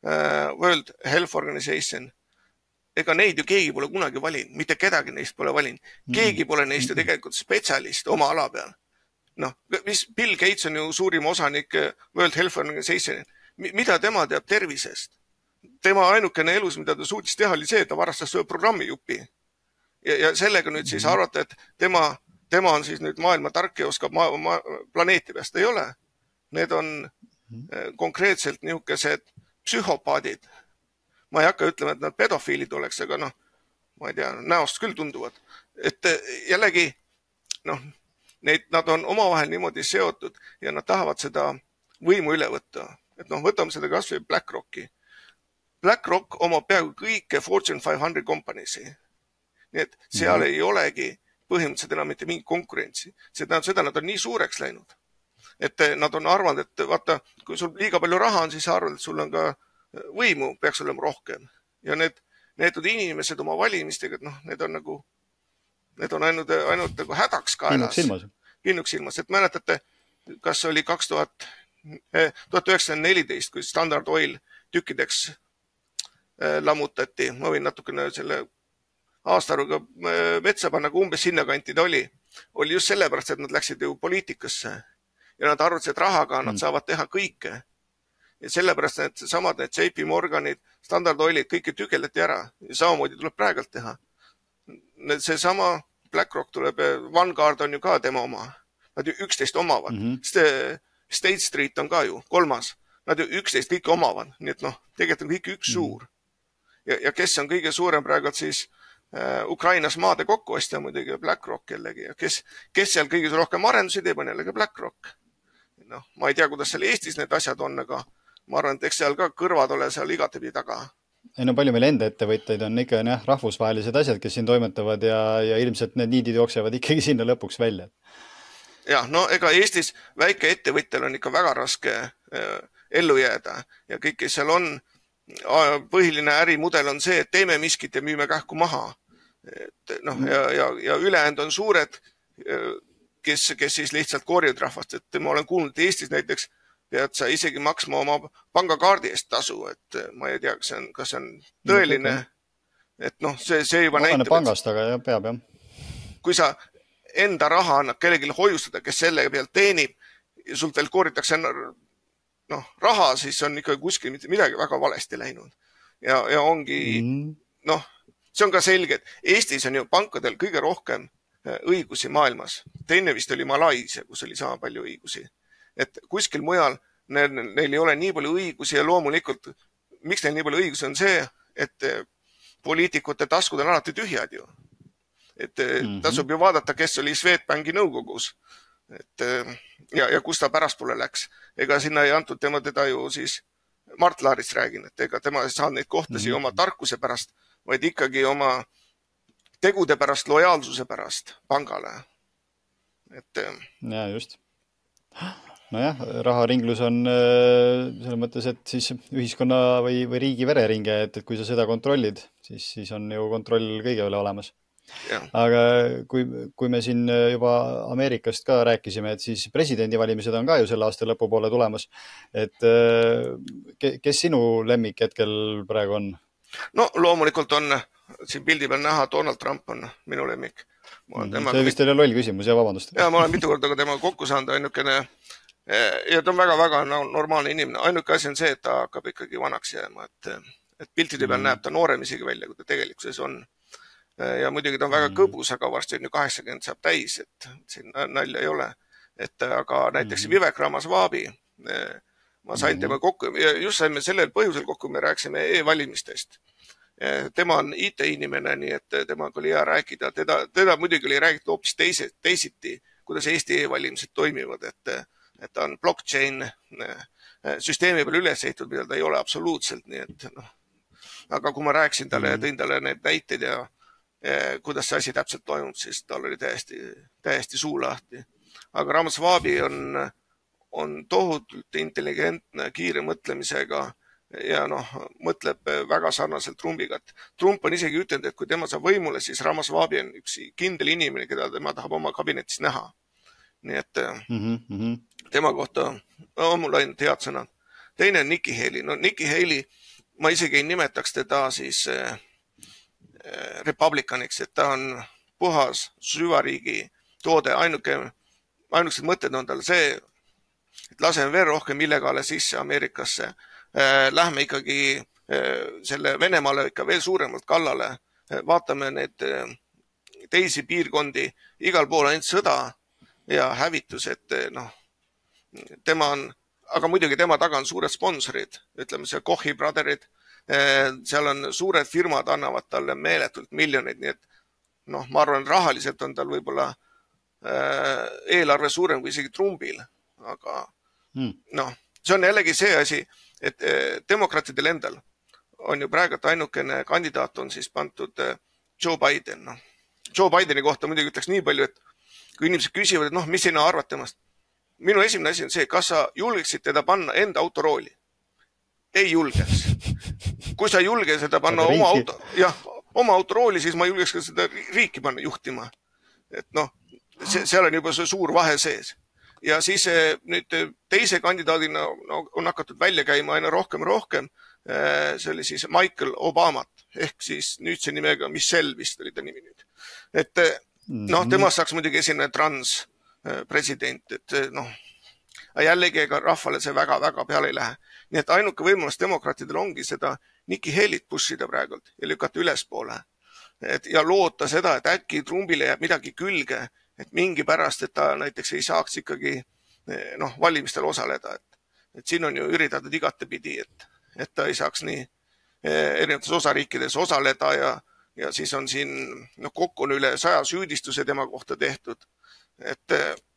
World Health Organization, ega neid ju keegi pole kunagi valinud, mitte kedagi neist pole valinud. Keegi pole neist ju tegelikult spetsialist oma ala peal. Noh, mis Bill Gates on ju suurim osanik World Health Organization. Mida tema teab tervisest? Tema ainukene elus, mida ta suutis teha, oli see, et ta varastas programmi jupi. Ja, ja sellega nüüd siis arvata, et tema, tema on siis nüüd maailma tark ja oskab ma, ma, planeeti peast. Ei ole. Need on konkreetselt niisugused psühhopaadid. Ma ei hakka ütlema, et nad pedofiilid oleks, aga noh, ma ei tea, näost küll tunduvad. Et jällegi, noh, neid, nad on omavahel niimoodi seotud ja nad tahavad seda võimu üle võtta. Et noh, võtame seda kas või BlackRocki. BlackRock omab peaaegu kõike Fortune viissada kompaniisi. Nii et seal mm -hmm. ei olegi põhimõtteliselt enam mitte mingi konkurentsi. See tähendab seda, nad on nii suureks läinud. Et nad on arvanud, et vaata, kui sul liiga palju raha on, siis sa arvad, et sul on ka võimu peaks olema rohkem. Ja need, need inimesed oma valimistega, et noh, need on nagu, need on ainult, ainult nagu hädaks kaelas.
Pinnuks silmas.
Pinnuks silmas. Et mäletate, kas oli kaks tuhat üheksasada neliteist, kui Standard Oil tükkideks lammutati. Ma võin natukene selle aastaruga metsa panna, kui umbes sinna kanti ta oli. Oli just sellepärast, et nad läksid ju poliitikasse. Ja nad arvasid, et rahaga nad saavad teha kõike. Ja sellepärast need samad need J P Morganid, Standard Oilid, kõike tükeldati ära. Ja samamoodi tuleb praegult teha. See sama BlackRock tuleb, Vanguard on ju ka tema oma. Nad ju üksteist omavad. Mm -hmm. State Street on ka ju kolmas. Nad ju üksteist kõike omavad. Nii et noh, tegelikult on kõik üks suur. Ja, ja kes on kõige suurem praegult siis äh, Ukrainas maade kokkuostja muidugi BlackRock jällegi. Ja kes, kes seal kõige rohkem arendusi teeb on jällegi BlackRock. Noh, ma ei tea, kuidas seal Eestis need asjad on, aga ma arvan, et eks seal ka kõrvad ole seal igatevi taga.
Ei no palju meil enda ettevõtteid on ikka jah, rahvusvahelised asjad, kes siin toimetavad ja, ja ilmselt need niidid jooksevad ikkagi sinna lõpuks välja.
Jah, no ega Eestis väike ettevõttel on ikka väga raske äh, ellu jääda ja kõik, kes seal on, põhiline ärimudel on see, et teeme miskit ja müüme kähku maha. Et, noh, ja, ja, ja ülejäänud on suured, kes, kes siis lihtsalt korjavad rahvast. Et ma olen kuulnud, et Eestis näiteks pead sa isegi maksma oma pangakaardi eest tasu, et ma ei tea, kas see on, kas see on tõeline. Et noh, see, see juba näitab.
Pangast, aga jah, peab jah.
Kui sa enda raha annab kellelegi hoiustada, kes selle pealt teenib ja sult veel kooritakse noh, raha, siis on ikka kuskil midagi väga valesti läinud. Ja, ja ongi, mm. noh, see on ka selge, et Eestis on ju pankadel kõige rohkem õigusi maailmas. Teine vist oli Malaisia, kus oli sama palju õigusi. Et kuskil mujal neil, neil ei ole nii palju õigusi ja loomulikult, miks neil nii palju õigusi on see, et poliitikute taskud on alati tühjad ju. Et mm-hmm. tasub ju vaadata, kes oli Swedbanki nõukogus. Et, ja, ja kus ta pärastpole läks. Ega sinna ei antud tema teda ju siis Mart Laarist räägin, et ega tema ei saa neid kohtasi mm-hmm. oma tarkuse pärast, vaid ikkagi oma tegude pärast, lojaalsuse pärast pangale. Et,
ja just. Nojah, raharinglus on selles mõttes, et siis ühiskonna või, või riigi vereringe, et, et kui sa seda kontrollid, siis, siis on ju kontroll kõige üle olemas. Ja. Aga kui, kui me siin juba Ameerikast ka rääkisime, et siis presidendivalimised on ka ju selle aasta lõpupoole tulemas. Et kes sinu lemmik hetkel praegu on?
No loomulikult on siin pildi peal näha, Donald Trump on minu lemmik.
See vist teile loll küsimus ja vabandust.
Ja ma olen mitu korda ka tema kokku saanud ainukene ja ta on väga-väga normaalne inimene. Ainuke asi on see, et ta hakkab ikkagi vanaks jääma, et, et piltide peal mm. näeb ta noorem isegi välja, kui ta tegelikkuses on. Ja muidugi ta on väga kõbus, aga varsti on ju kaheksakümmend saab täis, et siin nalja ei ole. Et aga näiteks mm. Vivek Ramaswamy, ma sain mm. tema kokku ja just saime sellel põhjusel kokku, me rääksime e-valimistest. tema on I T-inimene, nii et temaga oli hea rääkida. Teda, teda muidugi oli räägitud hoopis teise, teisiti, kuidas Eesti e-valimised toimivad, et, et ta on blockchain süsteemi peal üles ehitatud, mida ta ei ole absoluutselt, nii et noh. Aga kui ma rääkisin talle ja tõin talle need näiteid ja, ja kuidas see asi täpselt toimub, siis tal oli täiesti, täiesti suu lahti. Aga Ramaswamy on, on tohutult intelligentne, kiire mõtlemisega ja noh, mõtleb väga sarnaselt Trumpiga. Trump on isegi ütelnud, et kui tema saab võimule, siis Ramaswamy on üks kindel inimene, keda tema tahab oma kabinetis näha. Nii et mm -hmm. tema kohta on mul ainult head sõnad. Teine on Nikki Haley. No Nikki Haley, ma isegi ei nimetaks teda siis äh, republikaniks, et ta on puhas süvariigi toode. Ainuke, ainukesed mõtted on tal see, et laseme veel rohkem illegaale sisse Ameerikasse. Äh, lähme ikkagi äh, selle Venemaale ikka veel suuremalt kallale. Äh, vaatame need äh, teisi piirkondi, igal pool ainult sõda ja hävitus, et noh, tema on, aga muidugi tema taga on suured sponsorid, ütleme see Kochi Brotherid, seal on suured firmad, annavad talle meeletult miljoneid, nii et noh, ma arvan, rahaliselt on tal võib-olla eelarve suurem kui isegi Trumpil, aga hmm. noh, see on jällegi see asi, et demokraatidel endal on ju praegu ainukene kandidaat on siis pandud Joe Biden. No. Joe Bideni kohta muidugi ütleks nii palju, et kui inimesed küsivad, et noh, mis sina arvad temast? Minu esimene asi on see, kas sa julgeksid teda panna enda autorooli? Ei julgeks. Kui sa julge seda panna oma, auto, jah, oma autorooli, siis ma julgeks ka seda riiki panna juhtima. Et noh, see, seal on juba see suur vahe sees. Ja siis nüüd teise kandidaadina no, on hakatud välja käima aina rohkem rohkem. See oli siis Michael Obamat, ehk siis nüüd see nimega Michelle vist oli ta nimi nüüd. Et noh, temast saaks muidugi esimene trans president, et noh, jällegi ega rahvale see väga-väga peale ei lähe. Nii et ainuke võimalus demokraatidel ongi seda Nikki Haley't pushida praegult ja lükata ülespoole. Et, ja loota seda, et äkki Trumpile jääb midagi külge, et mingi pärast, et ta näiteks ei saaks ikkagi noh, valimistel osaleda. Et, et siin on ju üritatud igatepidi, et, et ta ei saaks nii erinevates osariikides osaleda ja, ja siis on siin no, kokku on üle saja süüdistuse tema kohta tehtud. Et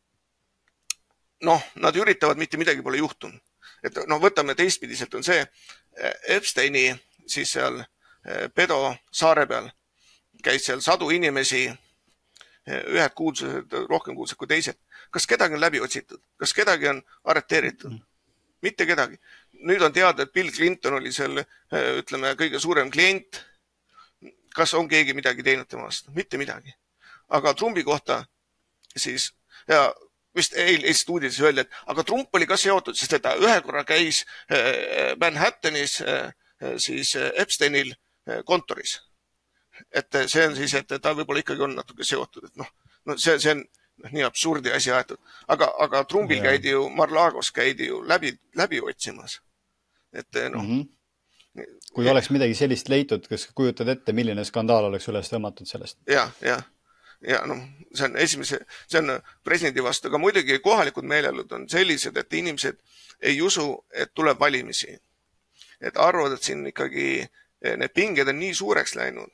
noh, nad üritavad, mitte midagi pole juhtunud. Et noh, võtame teistpidiselt on see Epsteini siis seal pedo saare peal käis seal sadu inimesi, ühed kuulsused, rohkem kuulsused kui teised. Kas kedagi on läbi otsitud? Kas kedagi on arreteeritud? Mitte kedagi. Nüüd on teada, et Bill Clinton oli seal, ütleme, kõige suurem klient. Kas on keegi midagi teinud temast? Mitte midagi. Aga Trumpi kohta siis, ja vist eilist uudises öeldi, et aga Trump oli ka seotud, sest ta ühe korra käis Manhattanis siis Epsteinil kontoris. Et see on siis, et ta võib-olla ikkagi on natuke seotud, et noh, no see, see on nii absurdi asi aetud. Aga, aga Trumpil ja. käidi ju, Mar-Lagos käidi ju läbi, läbi otsimas. Et noh. Mm-hmm.
Kui oleks midagi sellist leitud, kas kujutad ette, milline skandaal oleks üles tõmmatud sellest?
Ja, ja. Ja noh, see on esimese, see on presidendi vastu, aga muidugi kohalikud meelelud on sellised, et inimesed ei usu, et tuleb valimisi. Et arvad, et siin ikkagi need pinged on nii suureks läinud,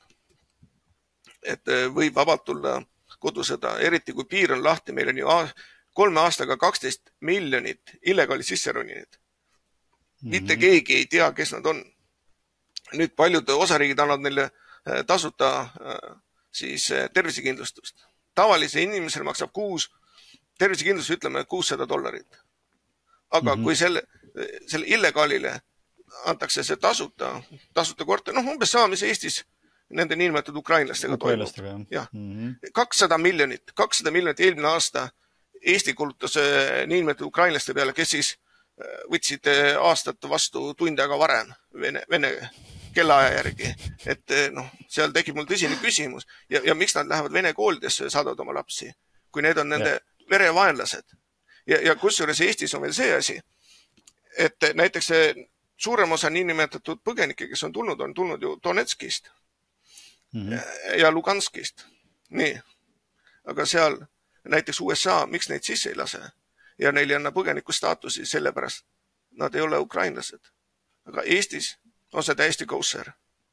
et võib vabalt tulla kodusõda, eriti kui piir on lahti, meil on ju kolme aastaga kaksteist miljonit illegaali sisseronineid. Mm-hmm. Mitte keegi ei tea, kes nad on. Nüüd paljud osariigid annavad neile tasuta siis tervisekindlustust. Tavalise inimesel maksab kuus, tervisekindlustus ütleme kuussada dollarit. Aga mm-hmm. kui selle, selle illegaalile antakse see tasuta, tasuta korter, noh umbes sama, mis Eestis nende niinimetatud ukrainlastega toimub. Ja. Mm-hmm. kakssada miljonit, kakssada miljonit eelmine aasta Eesti kulutas niinimetatud ukrainlaste peale, kes siis võtsid aastat vastu tund aega varem Vene, Vene kellaaja järgi. Et noh, seal tekib mul tõsine küsimus. Ja, ja miks nad lähevad Vene koolidesse ja saadavad oma lapsi, kui need on nende ja. verevaenlased. Ja, ja kusjuures Eestis on veel see asi, et näiteks suurem osa niinimetatud põgenikke, kes on tulnud, on tulnud ju Donetskist mm-hmm. ja Luganskist. Nii. Aga seal näiteks U S A, miks neid sisse ei lase? Ja neil ei anna põgeniku staatusi, sellepärast nad ei ole ukrainlased. Aga Eestis on see täiesti kosser.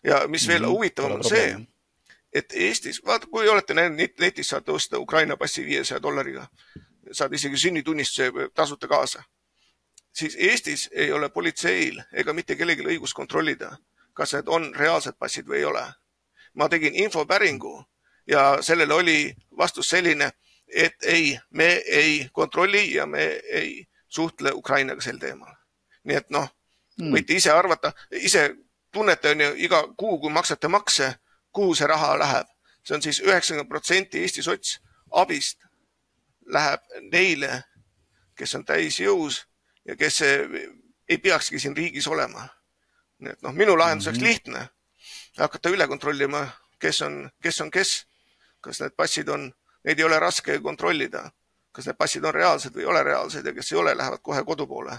ja mis veel huvitavam on see, et Eestis, vaata, kui olete näinud netis, saate osta Ukraina passi viiesaja dollariga, saad isegi sünnitunnistuse tasuta kaasa, siis Eestis ei ole politseil ega mitte kellelgi õigus kontrollida, kas need on reaalsed passid või ei ole. Ma tegin infopäringu ja sellele oli vastus selline, et ei, me ei kontrolli ja me ei suhtle Ukrainaga sel teemal. Nii et noh, võite ise arvata, ise tunnete on ju iga kuu, kui maksate makse, kuhu see raha läheb. See on siis üheksakümmend protsenti Eesti sots abist läheb neile, kes on täis jõus ja kes ei peakski siin riigis olema. Nii et noh, minu lahendus oleks lihtne. Hakata üle kontrollima, kes on, kes on kes, kas need passid on, neid ei ole raske kontrollida, kas need passid on reaalsed või ei ole reaalsed ja kes ei ole, lähevad kohe kodu poole.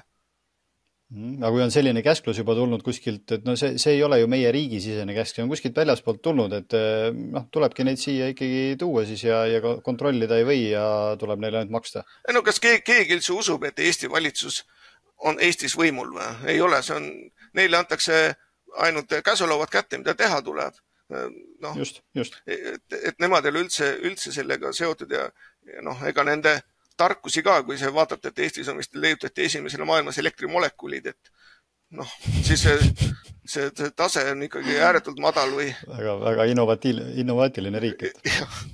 Aga kui on selline käsklus juba tulnud kuskilt, et no see, see ei ole ju meie riigisisene käsk, see on kuskilt väljaspoolt tulnud, et noh, tulebki neid siia ikkagi tuua siis ja, ja kontrollida ei või ja tuleb neile ainult maksta.
No kas keegi, keegi üldse usub, et Eesti valitsus on Eestis võimul või? Ei ole, see on, neile antakse ainult käsulauad kätte, mida teha tuleb. No,
just, just.
Et, et nemad ei ole üldse, üldse sellega seotud ja, ja noh, ega nende tarkusi ka, kui see vaatate, et Eestis on vist leiutati esimesele maailmas elektrimolekulid, et noh, siis see, see, see tase on ikkagi ääretult madal või...
Väga, väga innovatiil, innovaatiline riik. Et...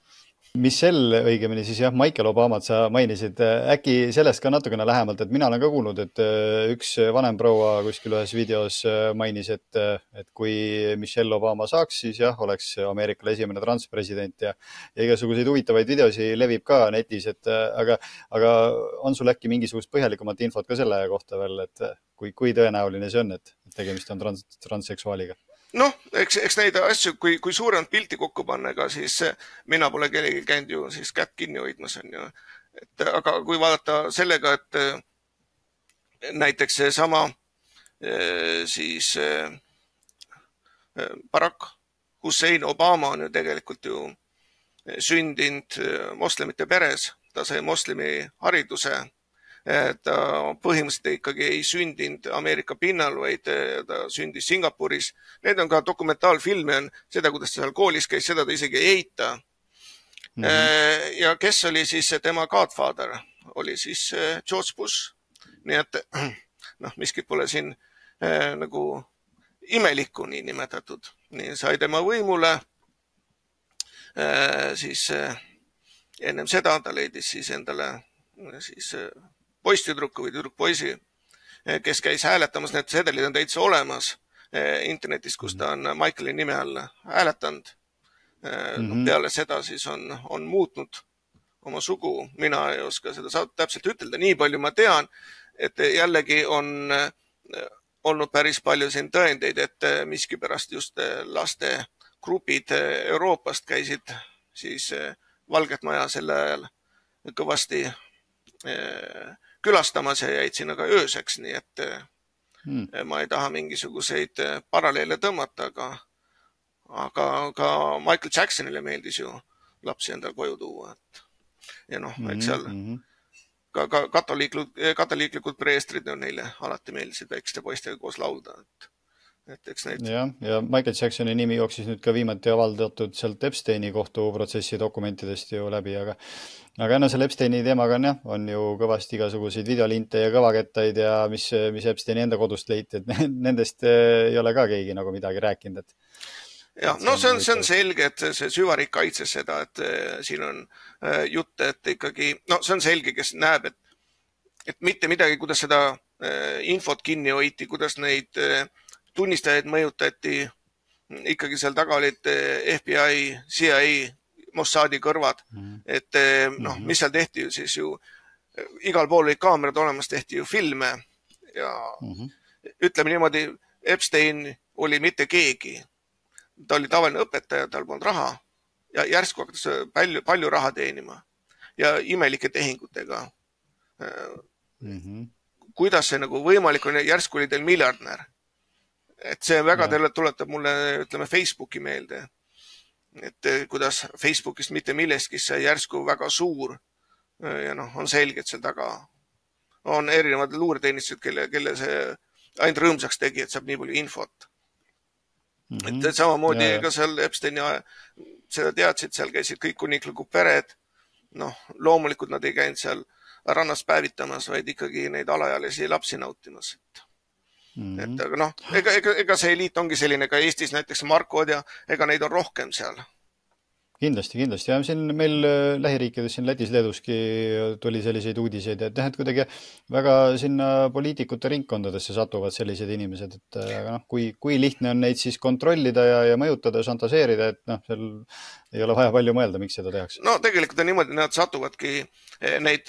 Michelle õigemini siis jah, Michael Obamat sa mainisid. Äkki sellest ka natukene lähemalt, et mina olen ka kuulnud, et üks vanem proua kuskil ühes videos mainis, et, et kui Michelle Obama saaks, siis jah, oleks Ameerikale esimene transpresident ja, ja igasuguseid huvitavaid videosi levib ka netis, et aga, aga on sul äkki mingisugust põhjalikumat infot ka selle kohta veel, et kui, kui tõenäoline see on, et tegemist on trans, transseksuaaliga?
Noh, eks, eks neid asju, kui, kui suuremat pilti kokku panna, ega siis mina pole kellegi käinud ju siis kätt kinni hoidmas on ju. Et, aga kui vaadata sellega, et näiteks see sama siis Barack Hussein Obama on ju tegelikult ju sündinud moslemite peres, ta sai moslemi hariduse. Ta põhimõtteliselt ikkagi ei sündinud Ameerika pinnal, vaid ta sündis Singapuris. Need on ka dokumentaalfilmi on seda, kuidas ta seal koolis käis, seda ta isegi ei eita. Mm-hmm. Ja kes oli siis tema godfather? Oli siis George Bush. Nii et noh, miskit pole siin eh, nagu imelikku nii nimetatud. Nii sai tema võimule. Eh, siis eh, ennem seda ta leidis siis endale siis poistüdruku või tüdrukpoisi, kes käis hääletamas, need sedelid on täitsa olemas internetis, kus ta on Michaeli nime all hääletanud. Mm-hmm. Peale seda siis on, on muutnud oma sugu. Mina ei oska seda täpselt ütelda. Nii palju ma tean, et jällegi on olnud päris palju siin tõendeid, et miskipärast just laste grupid Euroopast käisid siis Valget Maja selle ajal kõvasti külastamas ja jäid sinna ka ööseks, nii et hmm. ma ei taha mingisuguseid paralleele tõmmata, aga, aga ka Michael Jacksonile meeldis ju lapsi endal koju tuua. Et, ja noh, eks seal mm-hmm. ka, ka katoliiklikud, katoliiklikud preestrid on neile alati meeldisid väikeste poistega koos laulda. Et, et eks neid...
Ja, ja Michael Jacksoni nimi jooksis nüüd ka viimati avaldatud sealt Epsteini kohtuprotsessi dokumentidest ju läbi, aga Aga no selle Epsteini teemaga on, jah, on ju kõvasti igasuguseid videolinte ja kõvakettaid ja mis, mis Epsteini enda kodust leiti, et nendest ei ole ka keegi nagu midagi rääkinud. Et,
ja, no see on, see on selge, et see süvarik kaitses seda, et siin on jutt, et ikkagi, no see on selge, kes näeb, et, et mitte midagi, kuidas seda infot kinni hoiti, kuidas neid tunnistajaid mõjutati, ikkagi seal taga olid F B I, C I A, Mossadi kõrvad, et noh, mis seal tehti ju siis ju, igal pool olid kaamerad olemas, tehti ju filme ja mm-hmm. ütleme niimoodi, Epstein oli mitte keegi. Ta oli tavaline õpetaja, tal polnud raha ja järsku hakkas palju, palju raha teenima ja imelike tehingutega. Mm-hmm. Kuidas see nagu võimalik on, järsku oli teil miljardnär. Et see väga ja. Tuletab mulle, ütleme, Facebooki meelde. Et kuidas Facebookist mitte millestki see järsku väga suur ja noh, on selge, et seal taga on erinevad luureteenistused, kelle, kelle see ainult rõõmsaks tegi, et saab nii palju infot. et samamoodi ja, ja. Ka seal Epsteini seda teadsid, seal käisid kõik kuninglikud pered. Noh, loomulikult nad ei käinud seal rannas päevitamas, vaid ikkagi neid alaealisi lapsi nautimas. Et, mm -hmm. et aga noh, ega, ega, ega see eliit ongi selline ka Eestis näiteks Markod ja ega neid on rohkem seal.
Kindlasti, kindlasti. Ja siin meil lähiriikides, siin Lätis, Leeduski tuli selliseid uudiseid, et, et kuidagi väga sinna poliitikute ringkondadesse satuvad sellised inimesed, et aga noh, kui, kui lihtne on neid siis kontrollida ja, ja mõjutada, šantaseerida, et noh, seal ei ole vaja palju mõelda, miks seda tehakse.
No tegelikult on niimoodi, nad satuvadki neid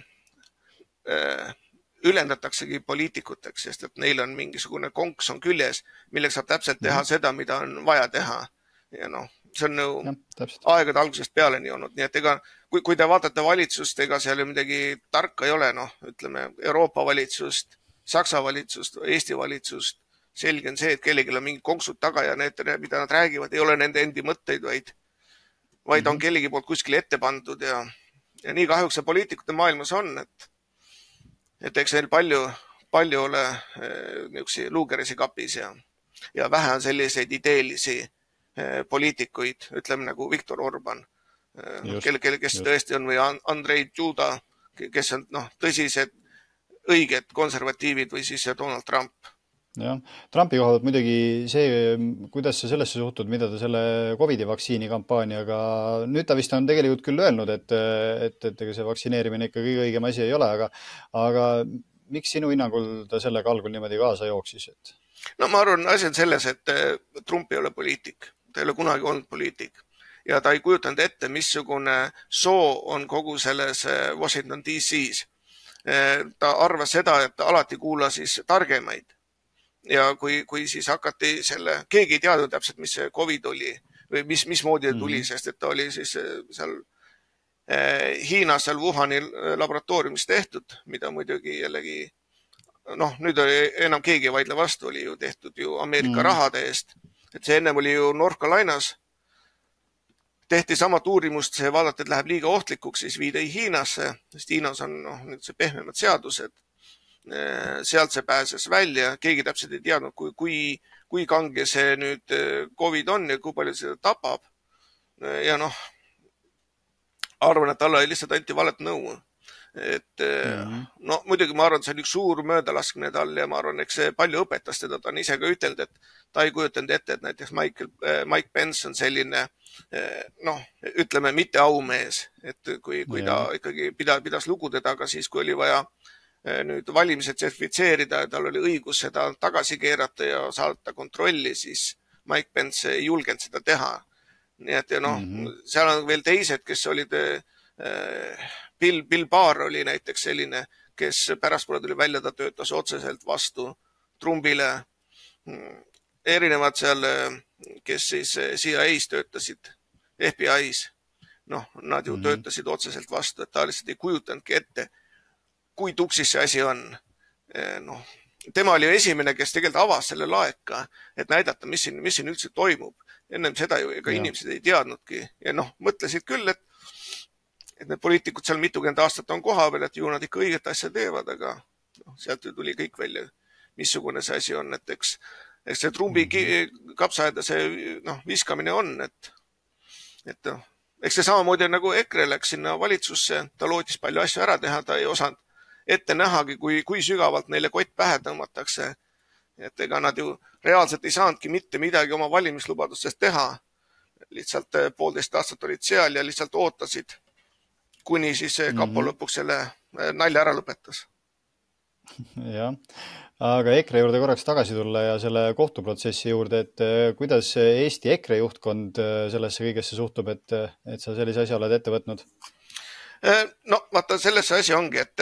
äh, ülendataksegi poliitikuteks, sest et neil on mingisugune konks on küljes, milleks saab täpselt teha mm -hmm. seda, mida on vaja teha. Ja noh, see on nõu ja, aegade algusest peale nii olnud. Nii et ega, kui, kui te vaatate valitsust, ega seal ju midagi tarka ei ole, noh, ütleme Euroopa valitsust, Saksa valitsust, Eesti valitsust. Selge on see, et kellelgi on mingi konksud taga ja need, mida nad räägivad, ei ole nende endi mõtteid, vaid, vaid on kellegi poolt kuskile ette pandud ja, ja nii kahjuks see poliitikute maailmas on, et, et eks neil palju, palju ole niisuguseid luugerisi kapis ja, ja vähe on selliseid ideelisi poliitikuid, ütleme nagu Viktor Orban, kelle, kelle, kes just. Tõesti on, või Andrei Duda, kes on noh, tõsised õiged konservatiivid või siis Donald Trump.
Jah, Trumpi kohdalt muidugi see, kuidas sa sellesse suhtud, mida ta selle Covidi vaktsiini kampaaniaga, nüüd ta vist on tegelikult küll öelnud, et, et, et ega see vaktsineerimine ikka kõige õigem asi ei ole, aga, aga miks sinu hinnangul ta selle kalgul niimoodi kaasa jooksis? Et...
No ma arvan, asi on selles, et Trump ei ole poliitik. Ta ei ole kunagi olnud poliitik ja ta ei kujutanud ette, missugune soo on kogu selles Washington D C's. Ta arvas seda, et ta alati kuulas siis targemaid ja kui, kui siis hakati selle, keegi ei teadnud täpselt, mis see Covid oli või mis, mismoodi ta tuli, mm -hmm. sest et ta oli siis seal Hiinas, seal Wuhani laboratooriumis tehtud, mida muidugi jällegi, noh, nüüd oli, enam keegi ei vaidle vastu, oli ju tehtud ju Ameerika mm. rahade eest. Et see ennem oli ju North Carolinas. Tehti samat uurimust, see vaadati, et läheb liiga ohtlikuks, siis viidi Hiinasse, sest Hiinas on noh, nüüd see pehmemad seadused. Sealt see pääses välja, keegi täpselt ei teadnud, kui, kui, kui kange see nüüd Covid on ja kui palju seda tapab. Ja noh, arvan, et talle lihtsalt anti valet nõu. Et mm-hmm. no muidugi ma arvan, et see on üks suur möödalaskmine tal ja ma arvan, eks see palju õpetas teda, ta on ise ka ütelnud, et ta ei kujutanud ette, et näiteks Michael, Mike Pence on selline, noh, ütleme mitte aumees, et kui, kui ta ikkagi pidas, pidas lugu teda, aga siis, kui oli vaja nüüd valimised sertifitseerida ja tal oli õigus seda tagasi keerata ja saada kontrolli, siis Mike Pence ei julgenud seda teha. Nii et ja noh, mm-hmm. seal on veel teised, kes olid Bill, Bill Barr oli näiteks selline, kes pärastpoole tuli välja, ta töötas otseselt vastu Trumpile. Erinevad seal, kes siis C I A-s töötasid, F B I-s, noh, nad ju mm-hmm. töötasid otseselt vastu, et ta lihtsalt ei kujutanudki ette, kui tuksis see asi on. Noh, tema oli ju esimene, kes tegelikult avas selle laeka, et näidata, mis siin, mis siin üldse toimub. Ennem seda ju ega ja. Inimesed ei teadnudki ja noh, mõtlesid küll, et et need poliitikud seal mitukümmend aastat on koha peal, et ju nad ikka õiget asja teevad, aga noh, sealt tuli kõik välja, missugune see asi on, et eks, eks see Trumpi mm-hmm. kapsaaeda see noh, viskamine on, et, et noh, eks see samamoodi nagu EKRE läks sinna valitsusse, ta lootis palju asju ära teha, ta ei osanud ette nähagi, kui, kui sügavalt neile kott pähe tõmmatakse, et ega nad ju reaalselt ei saanudki mitte midagi oma valimislubadustest teha, lihtsalt poolteist aastat olid seal ja lihtsalt ootasid, kuni siis kapo mm-hmm. lõpuks selle nalja ära lõpetas.
Jah, aga EKRE juurde korraks tagasi tulla ja selle kohtuprotsessi juurde, et kuidas Eesti EKRE juhtkond sellesse kõigesse suhtub, et, et sa sellise asja oled ette võtnud?
No, vaata, sellesse asi ongi, et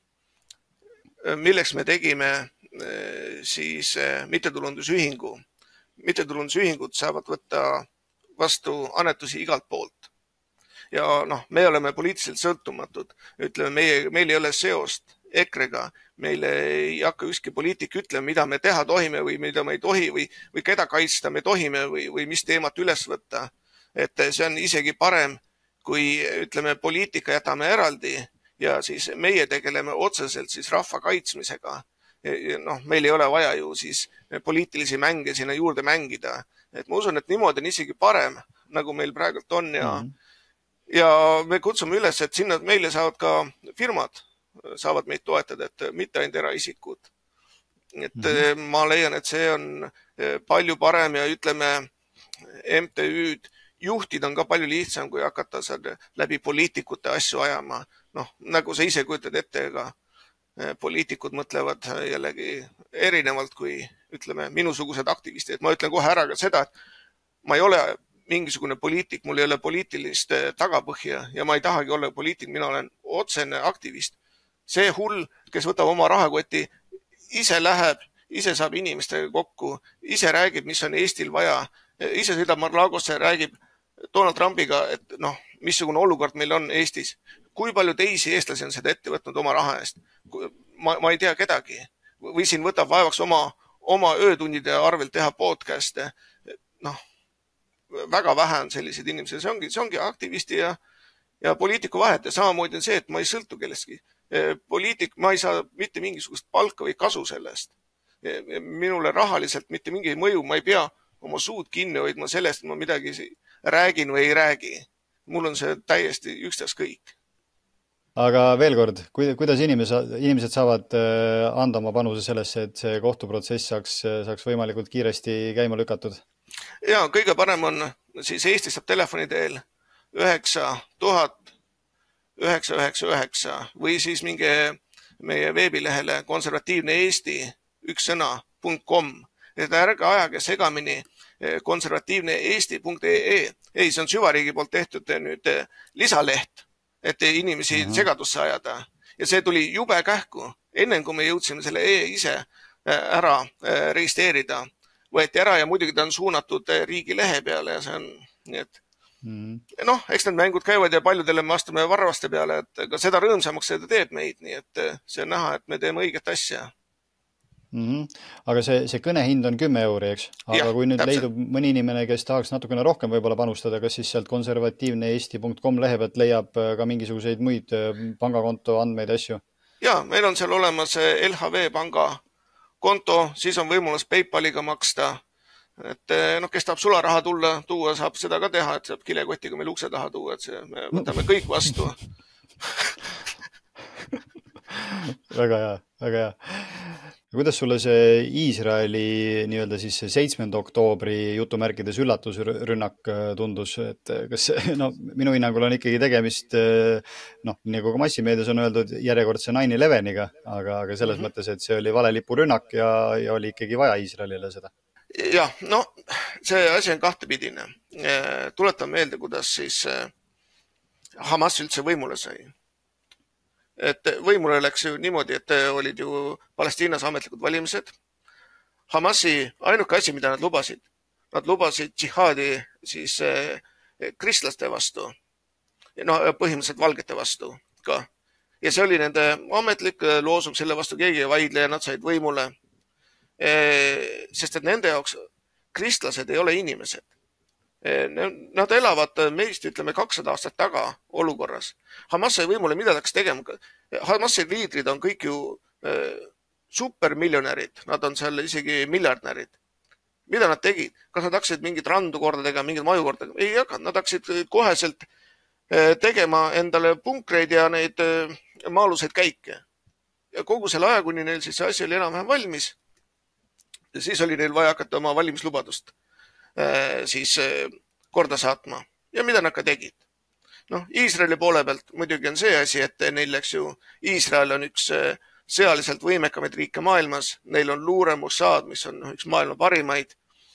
milleks me tegime siis mittetulundusühingu. Mittetulundusühingud saavad võtta vastu annetusi igalt poolt. Ja noh, me oleme poliitiliselt sõltumatud. Ütleme, meie, meil ei ole seost EKRE-ga. Meil ei hakka ükski poliitik ütlema, mida me teha tohime või mida me ei tohi või, või keda kaitsta me tohime või, või mis teemat üles võtta. Et see on isegi parem, kui ütleme, poliitika jätame eraldi ja siis meie tegeleme otseselt siis rahva kaitsmisega. Noh, meil ei ole vaja ju siis poliitilisi mänge sinna juurde mängida. et ma usun, et niimoodi on isegi parem, nagu meil praegult on ja mm. ja me kutsume üles, et sinna meile saavad ka firmad, saavad meid toetada, et mitte ainult eraisikud. Et mm-hmm. ma leian, et see on palju parem ja ütleme, M T Ü-d juhtid on ka palju lihtsam, kui hakata seal läbi poliitikute asju ajama. Noh, nagu sa ise kujutad ette, ega poliitikud mõtlevad jällegi erinevalt kui, ütleme, minusugused aktivistid. Ma ütlen kohe ära ka seda, et ma ei ole mingisugune poliitik, mul ei ole poliitilist tagapõhja ja ma ei tahagi olla poliitik, mina olen otsene aktivist. See hull, kes võtab oma rahakoti, ise läheb, ise saab inimestega kokku, ise räägib, mis on Eestil vaja, ise sõidab Mar-Lagosse ja räägib Donald Trumpiga, et noh, missugune olukord meil on Eestis. Kui palju teisi eestlasi on seda ette võtnud oma raha eest? Ma, ma ei tea kedagi. Või siin võtab vaevaks oma, oma öötundide arvelt teha podcast'e. Noh, väga vähe on sellised inimesed. See ongi, see ongi aktivisti ja, ja poliitiku vahet. Ja samamoodi on see, et ma ei sõltu kellestki. Poliitik, ma ei saa mitte mingisugust palka või kasu sellest. Minule rahaliselt mitte mingi mõju, ma ei pea oma suud kinni hoidma sellest, et ma midagi räägin või ei räägi. Mul on see täiesti ükstas kõik.
Aga veel kord, kuidas inimesed, inimesed saavad anda oma panuse sellesse, et see kohtuprotsess saaks, saaks võimalikult kiiresti käima lükatud?
Ja, kõige parem on, siis Eestis saab telefoni teel üheksa tuhat üheksa üheksa üheksa või siis minge meie veebilehele konservatiivne Eesti üks sõna punkt com. Et ärge ajage segamini konservatiivne eesti punkt ee ee. Ei, see on süvariigi poolt tehtud nüüd lisaleht, et inimesi mm-hmm. segadusse ajada. Ja see tuli jube kähku. Enne kui me jõudsime selle E ise ära registreerida, võeti ära ja muidugi ta on suunatud riigi lehe peale ja see on nii, et mm-hmm. noh, eks need mängud käivad ja paljudele me astume varvaste peale, et ka seda rõõmsamaks seda teeb meid, nii et see on näha, et me teeme õiget asja.
Mm-hmm. Aga see, see kõnehind on kümme euri, eks? Aga ja, kui nüüd täpselt. Leidub mõni inimene, kes tahaks natukene rohkem võib-olla panustada, kas siis sealt konservatiivne eesti punkt com lehe pealt leiab ka mingisuguseid muid pangakonto andmeid asju?
Ja, meil on seal olemas L H V panga konto, siis on võimalus PayPaliga maksta. Et noh, kes tahab sularaha tulla, tuua, saab seda ka teha, et saab kilekotiga meil ukse taha tuua, et see, me võtame kõik vastu.
väga hea, väga hea. Kuidas sulle see Iisraeli nii-öelda siis seitsmenda oktoobri jutumärkides üllatusrünnak tundus, et kas no, minu hinnangul on ikkagi tegemist, noh, nagu ka massimeedias on öeldud, järjekordse nine eleveniga, aga, aga selles mm-hmm. mõttes, et see oli valelipurünnak ja, ja oli ikkagi vaja Iisraelile seda.
Jah, no see asi on kahtepidine. Tuletan meelde, kuidas siis Hamas üldse võimule sai. Et võimule läks ju niimoodi, et olid ju Palestiinas ametlikud valimised. Hamasi ainuke asi, mida nad lubasid, nad lubasid džihaadi siis kristlaste vastu, no põhimõtteliselt valgete vastu ka. Ja see oli nende ametlik loosung, selle vastu keegi ei vaidle ja nad said võimule. Sest et nende jaoks kristlased ei ole inimesed. Nad elavad meist, ütleme, kakssada aastat taga olukorras. Hamas sai võimule, mida ta hakkas tegema. Hamasi liidrid on kõik ju supermiljonärid. Nad on seal isegi miljardärid. Mida nad tegid? Kas nad hakkasid mingit randu korda tegema, mingit maju korda tegema? Ei hakanud. Nad hakkasid koheselt tegema endale punkreid ja neid maaluseid käike. Ja kogu selle aja, kuni neil siis asi oli enam-vähem valmis, ja siis oli neil vaja hakata oma valimislubadust siis korda saatma. Ja mida nad ka tegid? Noh, Iisraeli poole pealt muidugi on see asi, et neil läks ju, Iisrael on üks sõjaliselt võimekamaid riike maailmas, neil on luure Mossad, mis on üks maailma parimaid.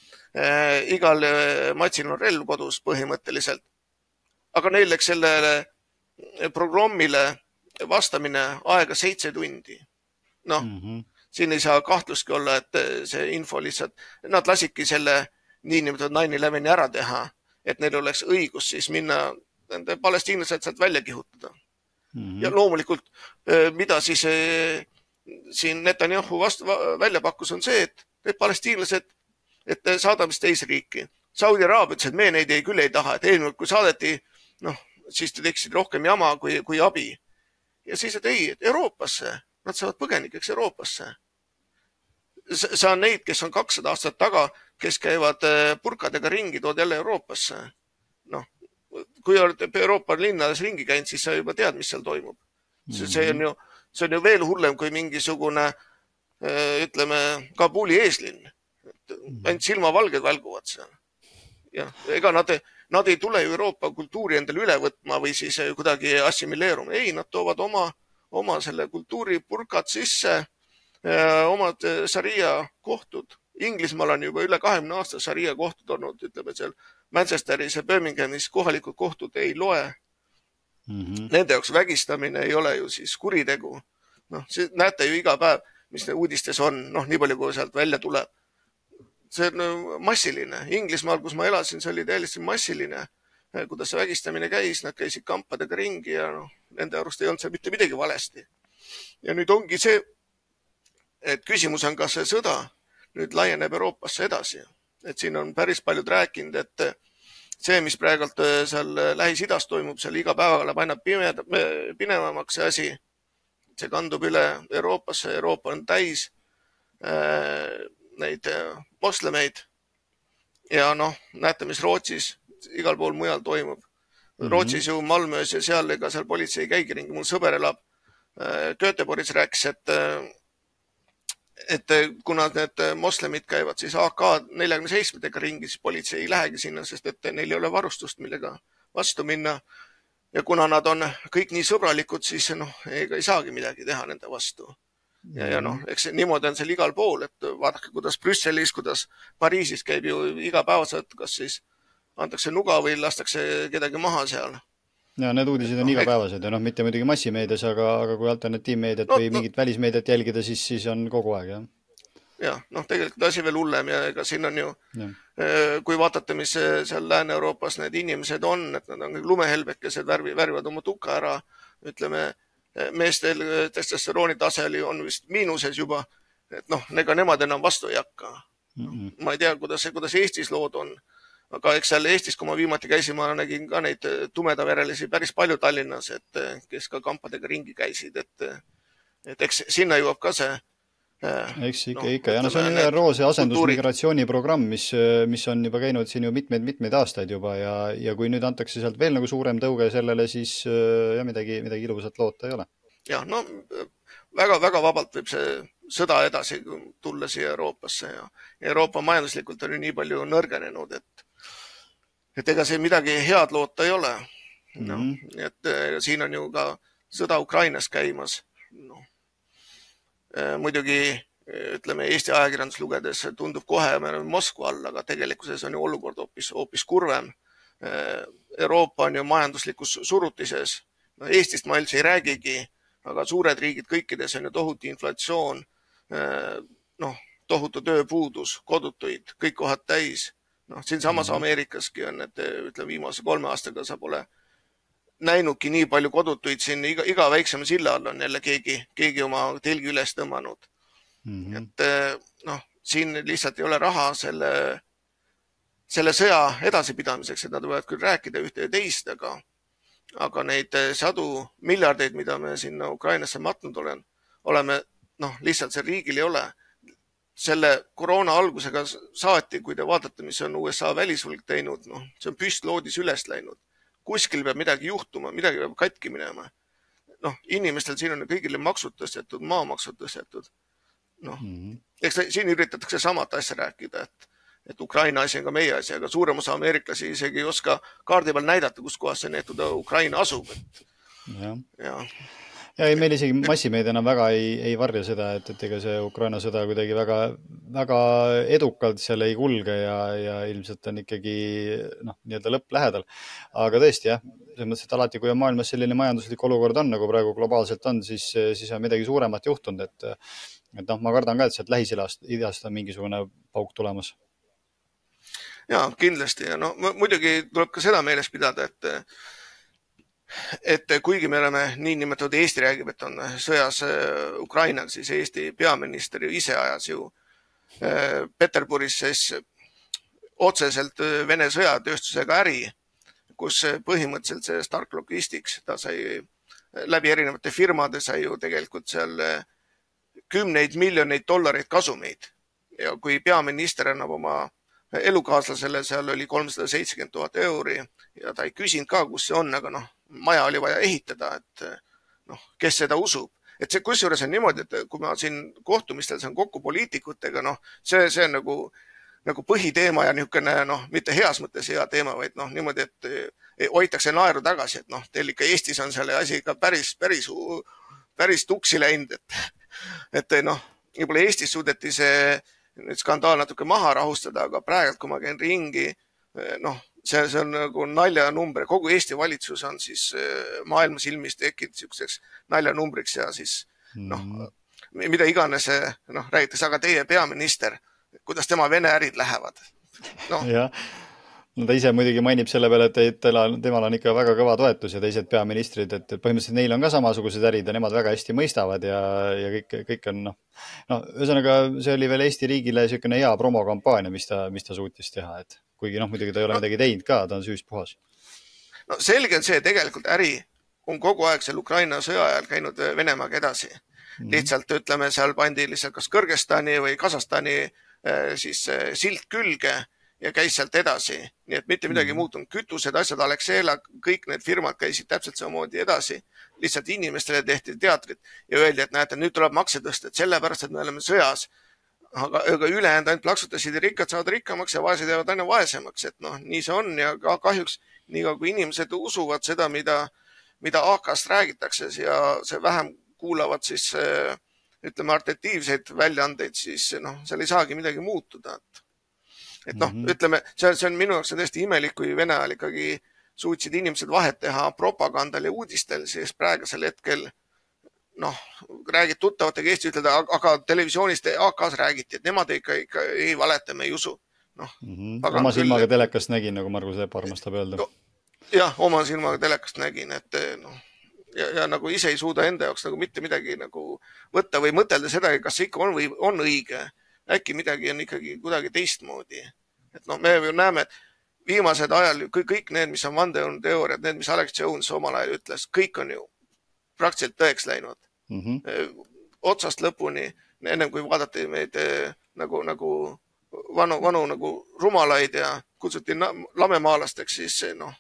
Igal matsil on relv kodus põhimõtteliselt. Aga neil läks sellele programmile vastamine aega seitse tundi. Noh, mm-hmm. siin ei saa kahtlustki olla, et see info lihtsalt, nad lasidki selle niinimetatud nine eleveni ära teha, et neil oleks õigus siis minna nende palestiinlased sealt välja kihutada. Mm-hmm. Ja loomulikult, mida siis siin Netanyahu vastu välja pakkus, on see, et need palestiinlased, et saadame teise riiki. Saudi Araabia ütles, et me neid ei, küll ei taha, et eelmine, kui saadeti, noh, siis te teksid rohkem jama kui, kui abi. Ja siis, et ei, et Euroopasse, nad saavad põgenikeks Euroopasse. see on neid, kes on kakssada aastat taga, kes käivad purkadega ringi, tood jälle Euroopasse. Noh, kui oled Euroopa linnades ringi käinud, siis sa juba tead, mis seal toimub. See on ju, see on ju veel hullem kui mingisugune, ütleme, Kabuli eeslinn. Ainult silmavalged välguvad seal. Ja, ega nad, nad ei tule Euroopa kultuuri endale üle võtma või siis kuidagi assimileeruma. Ei, nad toovad oma, oma selle kultuuri purkad sisse, omad šaria kohtud. Inglismaal on juba üle kahekümne aasta šaria kohtud olnud, ütleme seal Manchesteris ja Birminghamis kohalikud kohtud ei loe. Mm-hmm. Nende jaoks vägistamine ei ole ju siis kuritegu. Noh, see näete ju iga päev, mis uudistes on, noh, nii palju kui sealt välja tuleb. See on massiline. Inglismaal, kus ma elasin, see oli täiesti massiline. Kuidas see vägistamine käis, nad käisid kampadega ringi ja noh, nende arust ei olnud see mitte midagi valesti. Ja nüüd ongi see, et küsimus on, kas see sõda nüüd laieneb Euroopasse edasi. Et siin on päris paljud rääkinud, et see, mis praegult seal Lähis-Idas toimub, seal iga päevaga läheb aina pinemamaks see asi. See kandub üle Euroopasse. Euroopa on täis äh, neid moslemeid. Ja noh, näete, mis Rootsis igal pool mujal toimub. Mm-hmm. Rootsis ju Malmöös ja seal, ega seal politsei käigi ringi. Mul sõber elab äh, Göteborgis rääkis, et äh, et kuna need moslemid käivad siis A K neljakümne seitsmega ringi, siis politsei ei lähegi sinna, sest et neil ei ole varustust, millega vastu minna. Ja kuna nad on kõik nii sõbralikud, siis noh, ega ei saagi midagi teha nende vastu. Ja, ja noh, eks niimoodi on seal igal pool, et vaadake, kuidas Brüsselis, kuidas Pariisis käib ju igapäevaselt, kas siis antakse nuga või lastakse kedagi maha seal.
Ja need uudised on no, igapäevased ja noh, mitte muidugi massimeedias, aga, aga kui alternatiivmeediat no, või mingit no, välismeediat jälgida, siis, siis on kogu aeg, jah.
Ja, noh, tegelikult asi veel hullem ja ega siin on ju, ja. Kui vaatate, mis seal Lääne-Euroopas need inimesed on, et nad on lumehelbekesed, värvi, värvivad oma tuka ära, ütleme, meestel testosterooni tase oli, on vist miinuses juba, et noh, ega nemad enam vastu ei hakka. Mm -mm. Ma ei tea, kuidas, kuidas Eestis lood on. Aga eks seal Eestis, kui ma viimati käisin, ma nägin ka neid tumedaverelisi päris palju Tallinnas, et kes ka kampadega ringi käisid, et, et eks sinna jõuab ka see.
Eks ikka, no, ikka. Ja no see on Ü R O see asendusmigratsiooniprogramm, mis, mis on juba käinud siin ju mitmeid, mitmeid aastaid juba ja, ja kui nüüd antakse sealt veel nagu suurem tõuge sellele, siis ja midagi, midagi ilusat loota ei ole.
Ja, no väga, väga vabalt võib see sõda edasi tulla siia Euroopasse ja Euroopa majanduslikult on ju nii palju nõrgenenud, et et ega see midagi head loota ei ole. No, mm-hmm. et siin on ju ka sõda Ukrainas käimas. No. Muidugi, ütleme, Eesti ajakirjandus lugedes tundub kohe, me oleme Moskva all, aga tegelikkuses on ju olukord hoopis, hoopis kurvem. Euroopa on ju majanduslikus surutises. No, Eestist ma üldse ei räägigi, aga suured riigid kõikides on ju tohuti inflatsioon, noh, tohutu tööpuudus, kodutuid, kõik kohad täis. Noh, siin samas Ameerikaski on, et ütleme, viimase kolme aastaga sa pole näinudki nii palju kodutuid siin, iga, iga väiksema silla all on jälle keegi, keegi oma telgi üles tõmmanud. Mm-hmm. Et noh, siin lihtsalt ei ole raha selle, selle sõja edasipidamiseks, et nad võivad küll rääkida ühte ja teist, aga, aga neid sadu miljardeid, mida me sinna Ukrainasse matnud olen, oleme, noh, lihtsalt see riigil ei ole. Selle koroona algusega saati, kui te vaatate, mis on U S A välisvõlg teinud, noh, see on püstloodis üles läinud. Kuskil peab midagi juhtuma, midagi peab katki minema. Noh, inimestel siin on kõigile maksud tõstetud, maamaksud tõstetud. Noh, mm-hmm. eks siin üritatakse samat asja rääkida, et, et Ukraina asi on ka meie asi, aga suurem osa ameeriklasi isegi ei oska kaardi peal näidata, kus kohas see neetud Ukraina asub. Et,
ja. Ja. Ja ei, meil isegi massimeediana väga ei, ei varja seda, et, et ega see Ukraina sõda kuidagi väga, väga edukalt seal ei kulge ja, ja ilmselt on ikkagi noh, nii-öelda lõpp lähedal. Aga tõesti jah, selles mõttes, et alati kui on maailmas selline majanduslik olukord on, nagu praegu globaalselt on, siis, siis on midagi suuremat juhtunud, et, et noh, ma kardan ka, et sealt Lähis-Idast on mingisugune pauk tulemas.
Ja, kindlasti. Ja no, muidugi tuleb ka seda meeles pidada, et et kuigi me oleme nii nimetatud Eesti räägib, et on sõjas Ukrainal, siis Eesti peaminister ju ise ajas ju Peterburis siis otseselt Vene sõjatööstusega äri, kus põhimõtteliselt see Stark Logistics, ta sai läbi erinevate firmade sai ju tegelikult seal kümneid miljoneid dollareid kasumeid ja kui peaminister annab oma elukaaslasele, seal oli kolmsada seitsekümmend tuhat euri ja ta ei küsinud ka, kus see on, aga noh, maja oli vaja ehitada, et noh, kes seda usub. Et see kusjuures on niimoodi, et kui ma siin kohtumistel saan kokku poliitikutega, noh, see, see on nagu, nagu põhiteema ja niisugune, noh, mitte heas mõttes hea teema, vaid noh, niimoodi, et hoitakse naeru tagasi, et noh, teil ikka Eestis on selle asi ikka päris, päris, päris tuksi läinud, et, et noh, võib-olla Eestis suudeti see nüüd skandaal natuke maha rahustada, aga praegu, kui ma käin ringi, noh, see, see on nagu naljanumber. Kogu Eesti valitsus on siis maailma silmis tekkinud niisuguseks naljanumbriks ja siis, noh, mida iganes, noh, räägitakse, aga teie peaminister, kuidas tema Vene ärid lähevad? No.
Jah. No ta ise muidugi mainib selle peale, et temal on ikka väga kõva toetus ja teised peaministrid, et põhimõtteliselt neil on ka samasugused ärid ja nemad väga hästi mõistavad ja, ja kõik, kõik on, noh, no, ühesõnaga see oli veel Eesti riigile niisugune hea promokampaania, mis ta, mis ta suutis teha, et kuigi noh, muidugi ta ei ole midagi teinud ka, ta on süüst puhas.
No selge on see, tegelikult äri on kogu aeg seal Ukraina sõja ajal käinud Venemaaga edasi. Mm-hmm. Lihtsalt ütleme, seal pandi lihtsalt kas Kõrgõzstani või Kasahstani siis silt külge ja käis sealt edasi. Nii et mitte midagi muutunud. Kütused, asjad, Alexela, kõik need firmad käisid täpselt samamoodi edasi. Lihtsalt inimestele tehti teatrit ja öeldi, et näete, nüüd tuleb makse tõsta, et sellepärast, et me oleme sõjas. Aga, aga ülejäänud ainult plaksutasid ja rikkad saavad rikkamaks ja vaesed jäävad aina vaesemaks. Et noh, nii see on ja kahjuks nii kui inimesed usuvad seda, mida, mida A K-st räägitakse ja see vähem kuulavad siis, ütleme, artetiivseid väljaandeid, siis noh, seal ei saagi midagi muutuda. Et noh, mm-hmm. ütleme, see, see on minu jaoks täiesti imelik, kui Vene ajal ikkagi suutsid inimesed vahet teha propagandal ja uudistel, siis praegusel hetkel noh, räägid tuttavatega Eesti ütleda, aga televisioonist A K-s räägiti, et nemad ikka, ikka ei valeta, me ei usu. Noh,
mm-hmm. Oma silmaga küll... telekast nägin, nagu Margus Lepp armastab öelda.
No, jah, oma silmaga telekast nägin, et noh, ja, ja nagu ise ei suuda enda jaoks nagu mitte midagi nagu võtta või mõtelda seda, kas see ikka on või on õige. Äkki midagi on ikkagi kuidagi teistmoodi. Et noh, me näeme, et viimased ajal kõik, kõik need, mis on vandeõuteooriad, need, mis Alex Jones omal ajal ütles, kõik on ju praktiliselt tõeks läinud. Mm-hmm. Otsast lõpuni, ennem kui vaadati meid nagu, nagu vanu, vanu nagu rumalaid ja kutsuti lamemaalasteks, siis noh,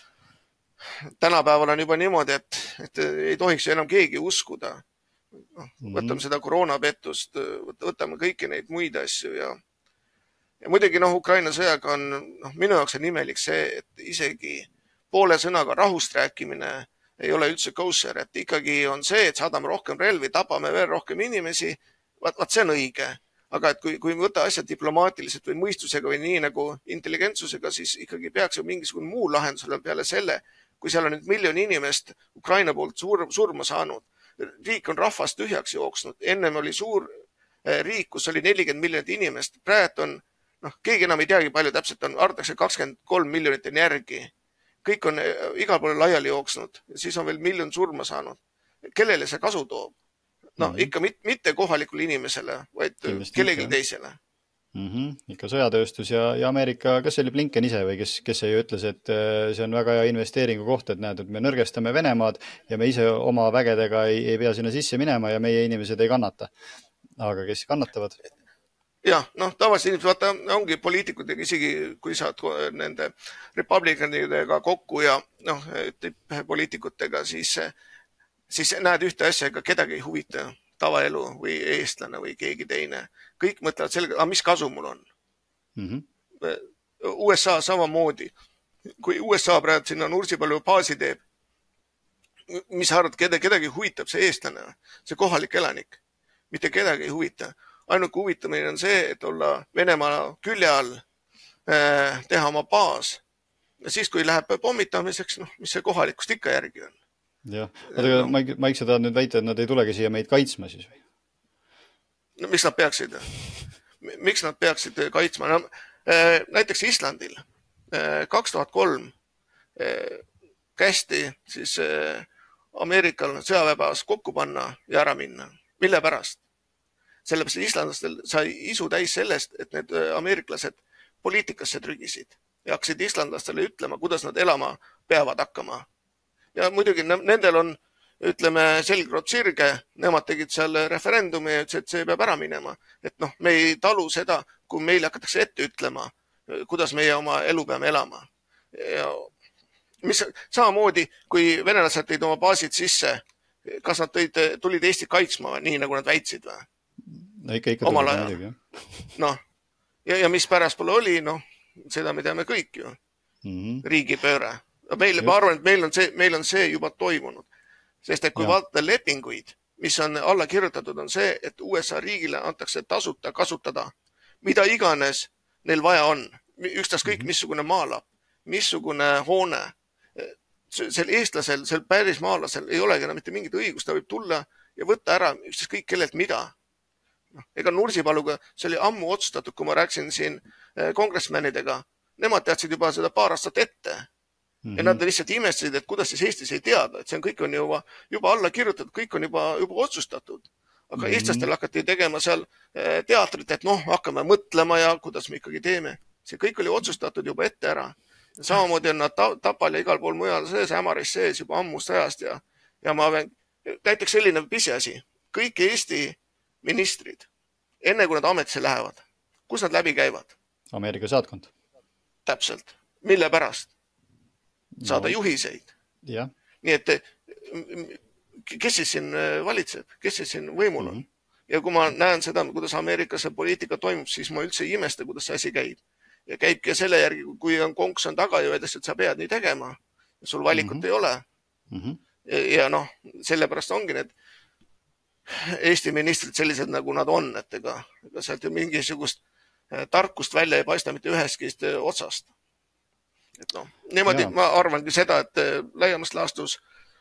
tänapäeval on juba niimoodi, et, et ei tohiks enam keegi uskuda. No, võtame seda koroonapettust, võtame kõiki neid muid asju ja, ja muidugi noh, Ukraina sõjaga on, noh, minu jaoks on imelik see, et isegi poole sõnaga rahust rääkimine ei ole üldse kosher, et ikkagi on see, et saadame rohkem relvi, tapame veel rohkem inimesi, vaat, vaat see on õige. Aga et kui, kui võtta asjad diplomaatiliselt või mõistusega või nii nagu intelligentsusega, siis ikkagi peaks ju mingisugune muu lahendus olema peale selle, kui seal on nüüd miljon inimest Ukraina poolt sur, surma saanud. Riik on rahvast tühjaks jooksnud. Ennem oli suur riik, kus oli nelikümmend miljonit inimest. Praegu on, noh, keegi enam ei teagi palju täpselt on, arvatakse kakskümmend kolm miljonit on järgi. Kõik on igal poole laiali jooksnud. Siis on veel miljon surma saanud. Kellele see kasu toob? No, mm-hmm. ikka mit, mitte kohalikule inimesele, vaid Kindlasti kellegi ikka. Teisele.
Mm-hmm. Ikka sõjatööstus ja, ja Ameerika, kas see oli Blinken ise või kes, kes ei ütles, et see on väga hea investeeringu koht, et näed, et me nõrgestame Venemaad ja me ise oma vägedega ei, ei pea sinna sisse minema ja meie inimesed ei kannata. Aga kes kannatavad?
Jah, noh, tavaliselt inimesed, vaata, ongi poliitikutega isegi, kui saad nende republikanidega kokku ja noh, poliitikutega, siis, siis näed ühte asja, ega kedagi ei huvita tavaelu või eestlane või keegi teine. Kõik mõtlevad sellega, aga mis kasu mul on? Mm-hmm. U S A samamoodi. Kui U S A praegu sinna Nursipalu baasi teeb, mis arvad, keda, kedagi huvitab see eestlane, see kohalik elanik? Mitte kedagi ei huvita. Ainuke huvitamine on see, et olla Venemaa külje all, teha oma baas. Ja siis, kui läheb pommitamiseks, noh, mis see kohalikust ikka järgi on.
Jah, aga no. Maik, Maik, sa tahad nüüd väita, et nad ei tulegi siia meid kaitsma siis või?
No miks nad peaksid? Miks nad peaksid kaitsma? No, näiteks Islandil kaks tuhat kolm kästi siis Ameerikal sõjaväebaas kokku panna ja ära minna. Mille pärast? Sellepärast islandlastel sai isu täis sellest, et need ameeriklased poliitikasse trügisid ja hakkasid islandlastele ütlema, kuidas nad elama peavad hakkama. Ja muidugi nendel on ütleme, selgroog sirge, nemad tegid seal referendumi ja ütles, et see peab ära minema. Et noh, me ei talu seda, kui meile hakatakse ette ütlema, kuidas meie oma elu peame elama. Ja mis samamoodi, kui venelased tõid oma baasid sisse, kas nad tõid, tulid Eesti kaitsma, nii nagu nad väitsid või?
No ikka, ikka tulid midagi, jah.
Noh, ja, ja mis päraspoole oli, noh, seda me teame kõik ju. Mm -hmm. Riigipööre. Meil, ma arvan, et meil on, see, meil on see juba toimunud. Sest et kui vaadata lepinguid, mis on alla kirjutatud, on see, et U S A riigile antakse tasuta kasutada, mida iganes neil vaja on. Ükstas kõik, missugune maalap, missugune hoone. Sel eestlasel, sel päris maalasel ei olegi enam mitte mingit õigust, ta võib tulla ja võtta ära ükstas kõik kellelt mida. No, ega Nursipaluga, see oli ammu otsustatud, kui ma rääkisin siin kongressmenidega. Nemad teadsid juba seda paar aastat ette. Mm -hmm. Ja nad lihtsalt imestasid, et kuidas siis Eestis ei teada, et see on kõik on juba, juba alla kirjutatud, kõik on juba, juba otsustatud. Aga mm -hmm. eestlastel hakati tegema seal teatrit, et noh, hakkame mõtlema ja kuidas me ikkagi teeme. See kõik oli otsustatud juba ette ära. Ja samamoodi on nad Tapal ja igal pool mujal sees, Ämaris sees juba ammust ajast. Ja, ja ma pean, näiteks selline pisiasi, kõik Eesti ministrid, enne kui nad ametisse lähevad, kus nad läbi käivad?
Ameerika saatkond.
Täpselt. Mille pärast? Saada no. juhiseid.
Ja.
Nii et kes siis siin valitseb? Kes siis siin võimul on? Mm -hmm. Ja kui ma näen seda, kuidas Ameerikas see poliitika toimub, siis ma üldse ei imesta, kuidas see asi käib. Ja käibki selle järgi, kui on konks on taga ja öeldes, et sa pead nii tegema. Ja sul valikut mm -hmm. ei ole. Mm -hmm. Ja, ja noh, sellepärast ongi need Eesti ministrid sellised, nagu nad on. Et ega, ega sealt ju mingisugust tarkust välja ei paista mitte üheskist otsast. Et noh, niimoodi ja. Ma arvangi seda, et laiemast laastus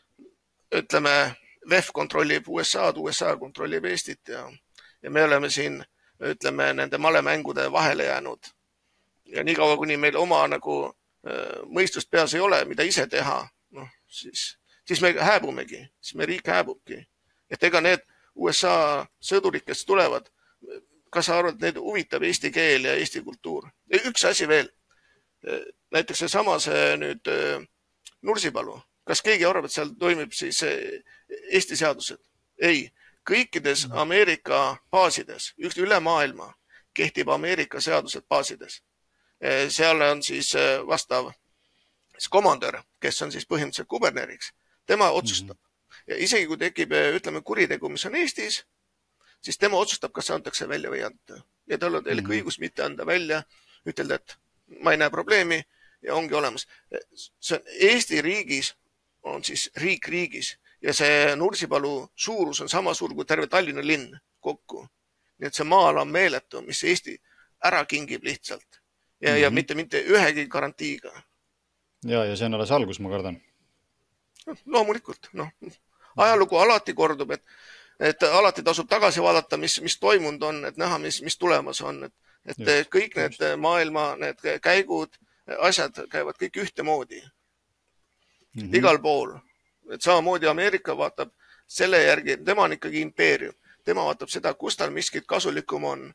ütleme, V E F kontrollib U S A-d, U S A kontrollib Eestit ja, ja me oleme siin, ütleme, nende malemängude vahele jäänud. Ja nii kaua, kuni meil oma nagu mõistust peas ei ole, mida ise teha, noh, siis, siis me hääbumegi, siis me riik hääbubki. Et ega need U S A sõdurid, kes tulevad, kas sa arvad, et need huvitab eesti keel ja eesti kultuur? Ja üks asi veel. Näiteks see sama see nüüd Nursipalu. Kas keegi arvab, et seal toimib siis Eesti seadused? Ei. Kõikides Ameerika baasides, üks üle maailma, kehtib Ameerika seadused baasides. Seal on siis vastav komandör, kes on siis põhimõtteliselt kuberneriks. Tema otsustab. Ja isegi kui tekib, ütleme, kuritegu, mis on Eestis, siis tema otsustab, kas see antakse välja või anda. Ja tal on teile õigus mitte anda välja, ütelda, et ma ei näe probleemi ja ongi olemas. See on Eesti riigis on siis riik riigis ja see Nursipalu suurus on sama suur kui terve Tallinna linn kokku. Nii et see maal on meeletu, mis Eesti ära kingib lihtsalt ja, mm-hmm. ja mitte, mitte ühegi garantiiga.
Ja, ja see on alles algus, ma kardan.
Loomulikult, noh, ajalugu alati kordub, et, et alati tasub tagasi vaadata, mis, mis toimunud on, et näha, mis, mis tulemas on. Et, et just, kõik need just. maailma, need käigud, asjad käivad kõik ühtemoodi. Mm-hmm. Igal pool. Et samamoodi Ameerika vaatab selle järgi, tema on ikkagi impeerium. Tema vaatab seda, kus tal miskit kasulikum on.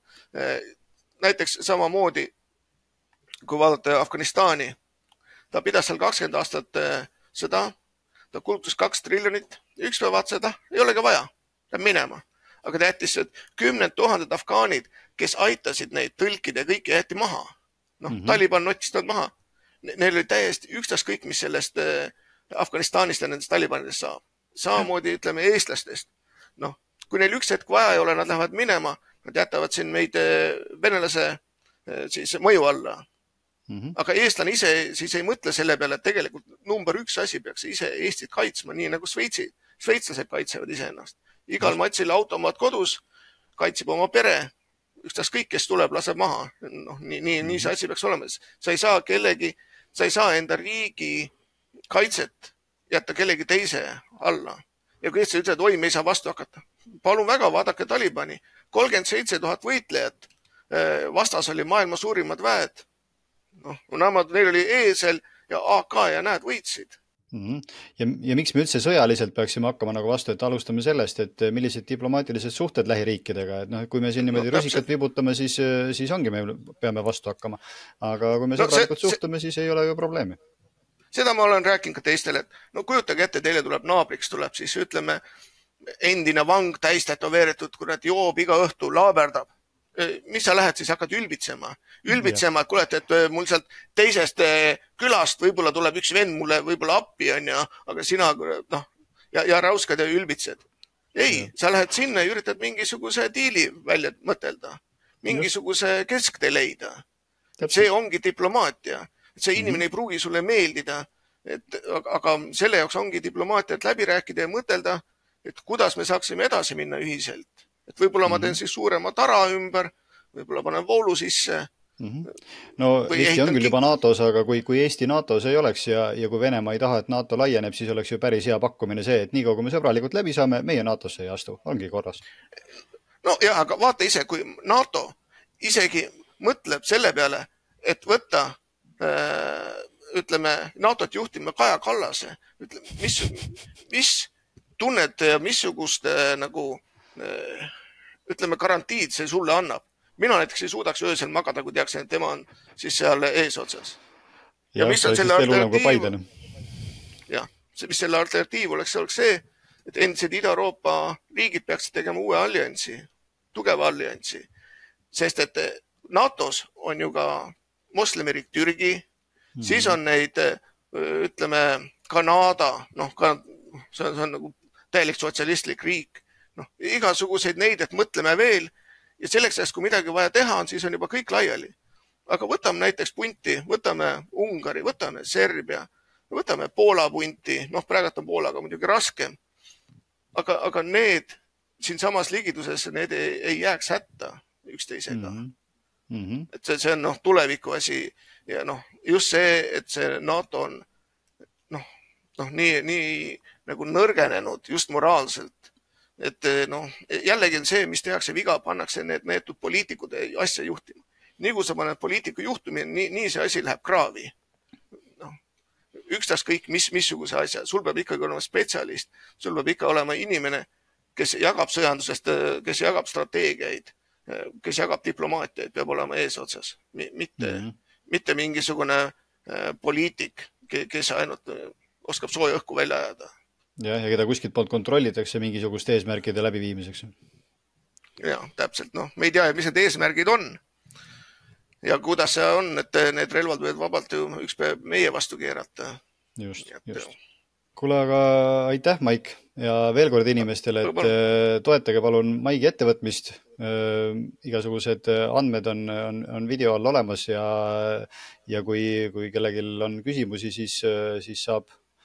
Näiteks samamoodi, kui vaadata Afganistani, ta pidas seal kakskümmend aastat sõda, ta kulutus kaks triljonit, üks päev vaat seda, ei olegi vaja, läheb minema. Aga ta jättis kümned tuhanded afgaanid, kes aitasid neid tõlkida ja kõiki jäeti maha. Noh, mm-hmm. Taliban nottis nad maha. Neil oli täiesti ükstas kõik, mis sellest Afganistanist ja nendest Talibanidest saab. Samamoodi ütleme eestlastest. Noh, kui neil üks hetk vaja ei ole, nad lähevad minema, nad jätavad siin meid venelase siis mõju alla. Mm-hmm. Aga eestlane ise siis ei mõtle selle peale, et tegelikult number üks asi peaks ise Eestit kaitsma, nii nagu Šveitsi. Šveitslased kaitsevad ise ennast. Igal matsil automaat kodus, kaitseb oma pere, ükstas kõik, kes tuleb, laseb maha. Noh, nii, nii, nii see asi peaks olema. Sa ei saa kellegi, sa ei saa enda riigi kaitset jätta kellegi teise alla. Ja kui eestlased ütlevad, oi, me ei saa vastu hakata. Palun väga, vaadake Talibani. kolmkümmend seitse tuhat võitlejat. Vastas oli maailma suurimad väed. Noh, nemad, neil oli eesel ja A K ja näed võitsid.
Mm-hmm. Ja, ja miks me üldse sõjaliselt peaksime hakkama nagu vastu, et alustame sellest, et millised diplomaatilised suhted lähiriikidega, et noh, kui me siin niimoodi no, rusikat vibutame, siis, siis ongi me peame vastu hakkama. Aga kui me sõbralikult no, suhtume, siis ei ole ju probleemi.
Seda ma olen rääkinud ka teistele, et no kujutage ette, teile tuleb naabriks, tuleb siis ütleme endine vang täis tätoveeritud, kui nad joob iga õhtu, laaberdab. Mis sa lähed siis, hakkad ülbitsema? Ülbitsema, et kuulete, et mul sealt teisest külast võib-olla tuleb üks vend mulle võib-olla appi, on ja, aga sina noh, ja, ja rauskad ja ülbitsed. Ei, sa lähed sinna ja üritad mingisuguse diili välja mõtelda. Mingisuguse kesktee leida. See ongi diplomaatia. See inimene ei pruugi sulle meeldida, et, aga selle jaoks ongi diplomaatia, et läbi rääkida ja mõtelda, et kuidas me saaksime edasi minna ühiselt. Et võib-olla ma teen siis suurema tara ümber, võib-olla panen voolu sisse.
No Eesti on küll juba NATOs, aga kui, kui Eesti NATOs ei oleks ja, ja kui Venemaa ei taha, et NATO laieneb, siis oleks ju päris hea pakkumine see, et nii kaua kui me sõbralikult läbi saame, meie NATOsse ei astu. Ongi korras.
No jah, aga vaata ise, kui NATO isegi mõtleb selle peale, et võtta ütleme, NATOt juhtima Kaja Kallase, ütleme, mis, mis tunned ja missugust nagu, ütleme, garantiid see sulle annab. Mina näiteks ei suudaks öösel magada, kui teaks, et tema on siis seal eesotsas. Ja, ja mis on selle alternatiiv? Jah, mis selle alternatiiv oleks, oleks see, et endised Ida-Euroopa riigid peaksid tegema uue alliansi, tugeva alliansi, sest et NATOs on ju ka moslemirik Türgi, mm. siis on neid, ütleme, Kanada, noh, ka, see on, see on nagu täielik sotsialistlik riik, noh, igasuguseid neid, et mõtleme veel ja selleks, kui midagi vaja teha on, siis on juba kõik laiali. Aga võtame näiteks punti, võtame Ungari, võtame Serbia, võtame Poola punti, noh, praegult on Poolaga muidugi raskem, aga, aga need siin samas ligiduses, need ei, ei jääks hätta üksteisega. Mm -hmm. Mm -hmm. Et see, see on noh, tuleviku asi ja noh, just see, et see NATO on noh, noh nii, nii nagu nõrgenenud just moraalselt. Et noh, jällegi on see, mis tehakse viga, pannakse need neetud poliitikud asja juhtima. Nii kui sa paned poliitiku juhtumine, nii, nii see asi läheb kraavi. No, ükstas kõik, mis, missuguse asja. Sul peab ikkagi olema spetsialist. Sul peab ikka olema inimene, kes jagab sõjandusest, kes jagab strateegiaid, kes jagab diplomaatiaid, peab olema eesotsas. Mitte, mm -hmm. mitte mingisugune poliitik, kes ainult oskab sooja õhku välja ajada.
Ja, ja keda kuskilt poolt kontrollitakse mingisugust eesmärkide läbiviimiseks.
Ja, täpselt. No, me ei tea, mis need eesmärgid on. Ja kuidas see on, et need relvad võivad vabalt ju üks päev meie vastu keerata.
Just, just. Kuule, aga aitäh, Maik. Ja veel kord inimestele, et toetage palun Maigi ettevõtmist. Igasugused andmed on, on, on video all olemas ja, ja kui, kui kellegil on küsimusi, siis, siis saab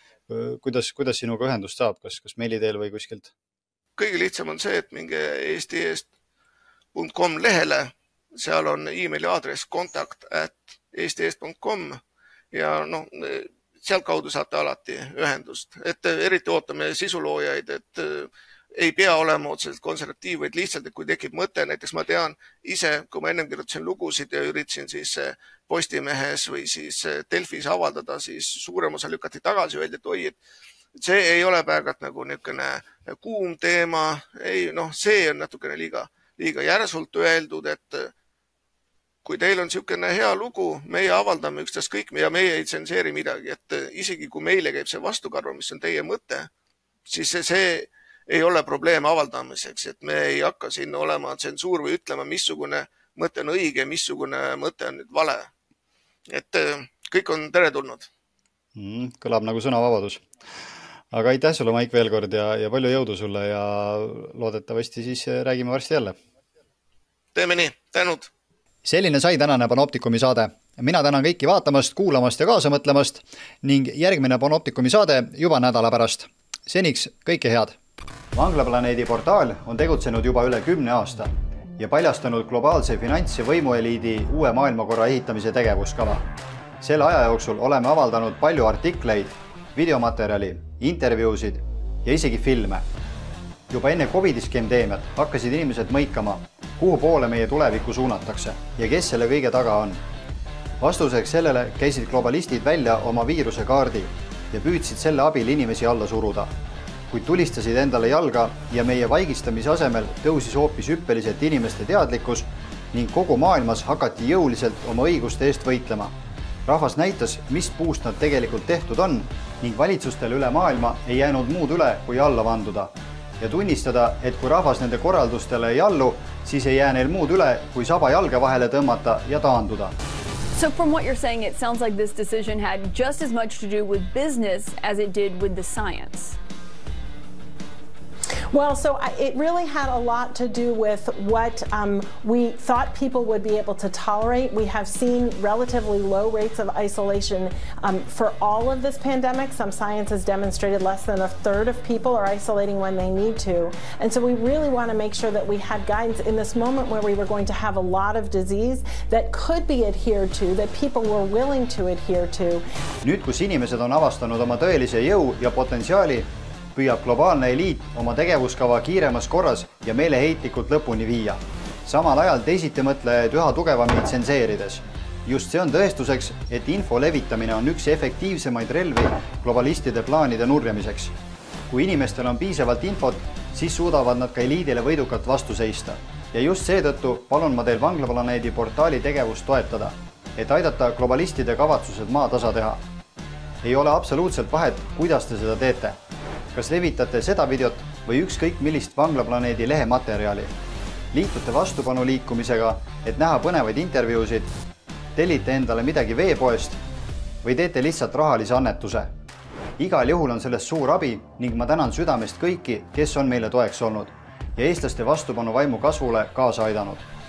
Kuidas, kuidas sinuga ühendust saab? Kas, kas meili teel või kuskilt?
Kõige lihtsam on see, et minge eesti eest punkt com lehele. Seal on e-maili aadress kontakt at eesti eest punkt com ja no, sealt kaudu saate alati ühendust. Et eriti ootame sisuloojaid, et ei pea olema otseselt konservatiiv, vaid lihtsalt, et kui tekib mõte, näiteks ma tean ise, kui ma ennem kirjutasin lugusid ja üritasin siis Postimehes või siis Delfis avaldada, siis suurem osa lükati tagasi, öeldi, et oi, et see ei ole päegalt nagu niisugune kuum teema. Ei, noh, see on natukene liiga, liiga järsult öeldud, et kui teil on niisugune hea lugu, meie avaldame üksteist kõik ja meie ei tsenseeri midagi, et isegi kui meile käib see vastukarva, mis on teie mõte, siis see, see ei ole probleem avaldamiseks, et me ei hakka siin olema tsensuur või ütlema, missugune mõte on õige, missugune mõte on nüüd vale. Et kõik on teretulnud.
Mm, kõlab nagu sõnavabadus. Aga aitäh sulle, Maik, veel kord ja, ja palju jõudu sulle ja loodetavasti siis räägime varsti jälle.
Teeme nii, tänud.
Selline sai tänane Panoptikumi saade. Mina tänan kõiki vaatamast, kuulamast ja kaasa mõtlemast ning järgmine Panoptikumi saade juba nädala pärast. Seniks kõike head. Vanglaplaneedi portaal on tegutsenud juba üle kümne aasta ja paljastanud globaalse finants- ja võimueliidi uue maailmakorra ehitamise tegevuskava. Selle aja jooksul oleme avaldanud palju artikleid, videomaterjali, intervjuusid ja isegi filme. Juba enne COVID-skendeemiat hakkasid inimesed mõikama, kuhu poole meie tulevikku suunatakse ja kes selle kõige taga on. Vastuseks sellele käisid globalistid välja oma viiruse kaardi ja püüdsid selle abil inimesi alla suruda. Kuid tulistasid endale jalga ja meie vaigistamise asemel tõusis hoopis hüppeliselt inimeste teadlikkus ning kogu maailmas hakati jõuliselt oma õiguste eest võitlema. Rahvas näitas, mis puust nad tegelikult tehtud on ning valitsustel üle maailma ei jäänud muud üle, kui alla vanduda. Ja tunnistada, et kui rahvas nende korraldustele ei allu, siis ei jää neil muud üle, kui saba jalge vahele tõmmata ja taanduda.
So from what you're saying, it sounds like this decision had just as much to do with business as it did with the science.
Well, so it really had a lot to do with what um, we thought people would be able to tolerate. We have seen relatively low rates of isolation um, for all of this pandemic. Some science has demonstrated less than a third of people are isolating when they need to. And so we really want to make sure that we had guidance in this moment where we were going to have a lot of disease that could be adhered to, that people were willing to adhere to.
Nüüd, kus inimesed on avastanud oma tõelise jõu ja potentsiaali, püüab globaalne eliit oma tegevuskava kiiremas korras ja meeleheitlikult lõpuni viia. Samal ajal teisitimõtlejaid üha tugevamini tsenseerides. Just see on tõestuseks, et info levitamine on üks efektiivsemaid relvi globalistide plaanide nurjamiseks. Kui inimestel on piisavalt infot, siis suudavad nad ka eliidile võidukalt vastu seista. Ja just seetõttu palun ma teil Vanglaplaneedi portaali tegevust toetada, et aidata globalistide kavatsused maa tasa teha. Ei ole absoluutselt vahet, kuidas te seda teete. Kas levitate seda videot või ükskõik millist Vanglaplaneedi lehematerjali. Liitute vastupanu liikumisega, et näha põnevaid intervjuusid, tellite endale midagi veepoest või teete lihtsalt rahalise annetuse. Igal juhul on sellest suur abi ning ma tänan südamest kõiki, kes on meile toeks olnud ja eestlaste vastupanu vaimu kasvule kaasa aidanud.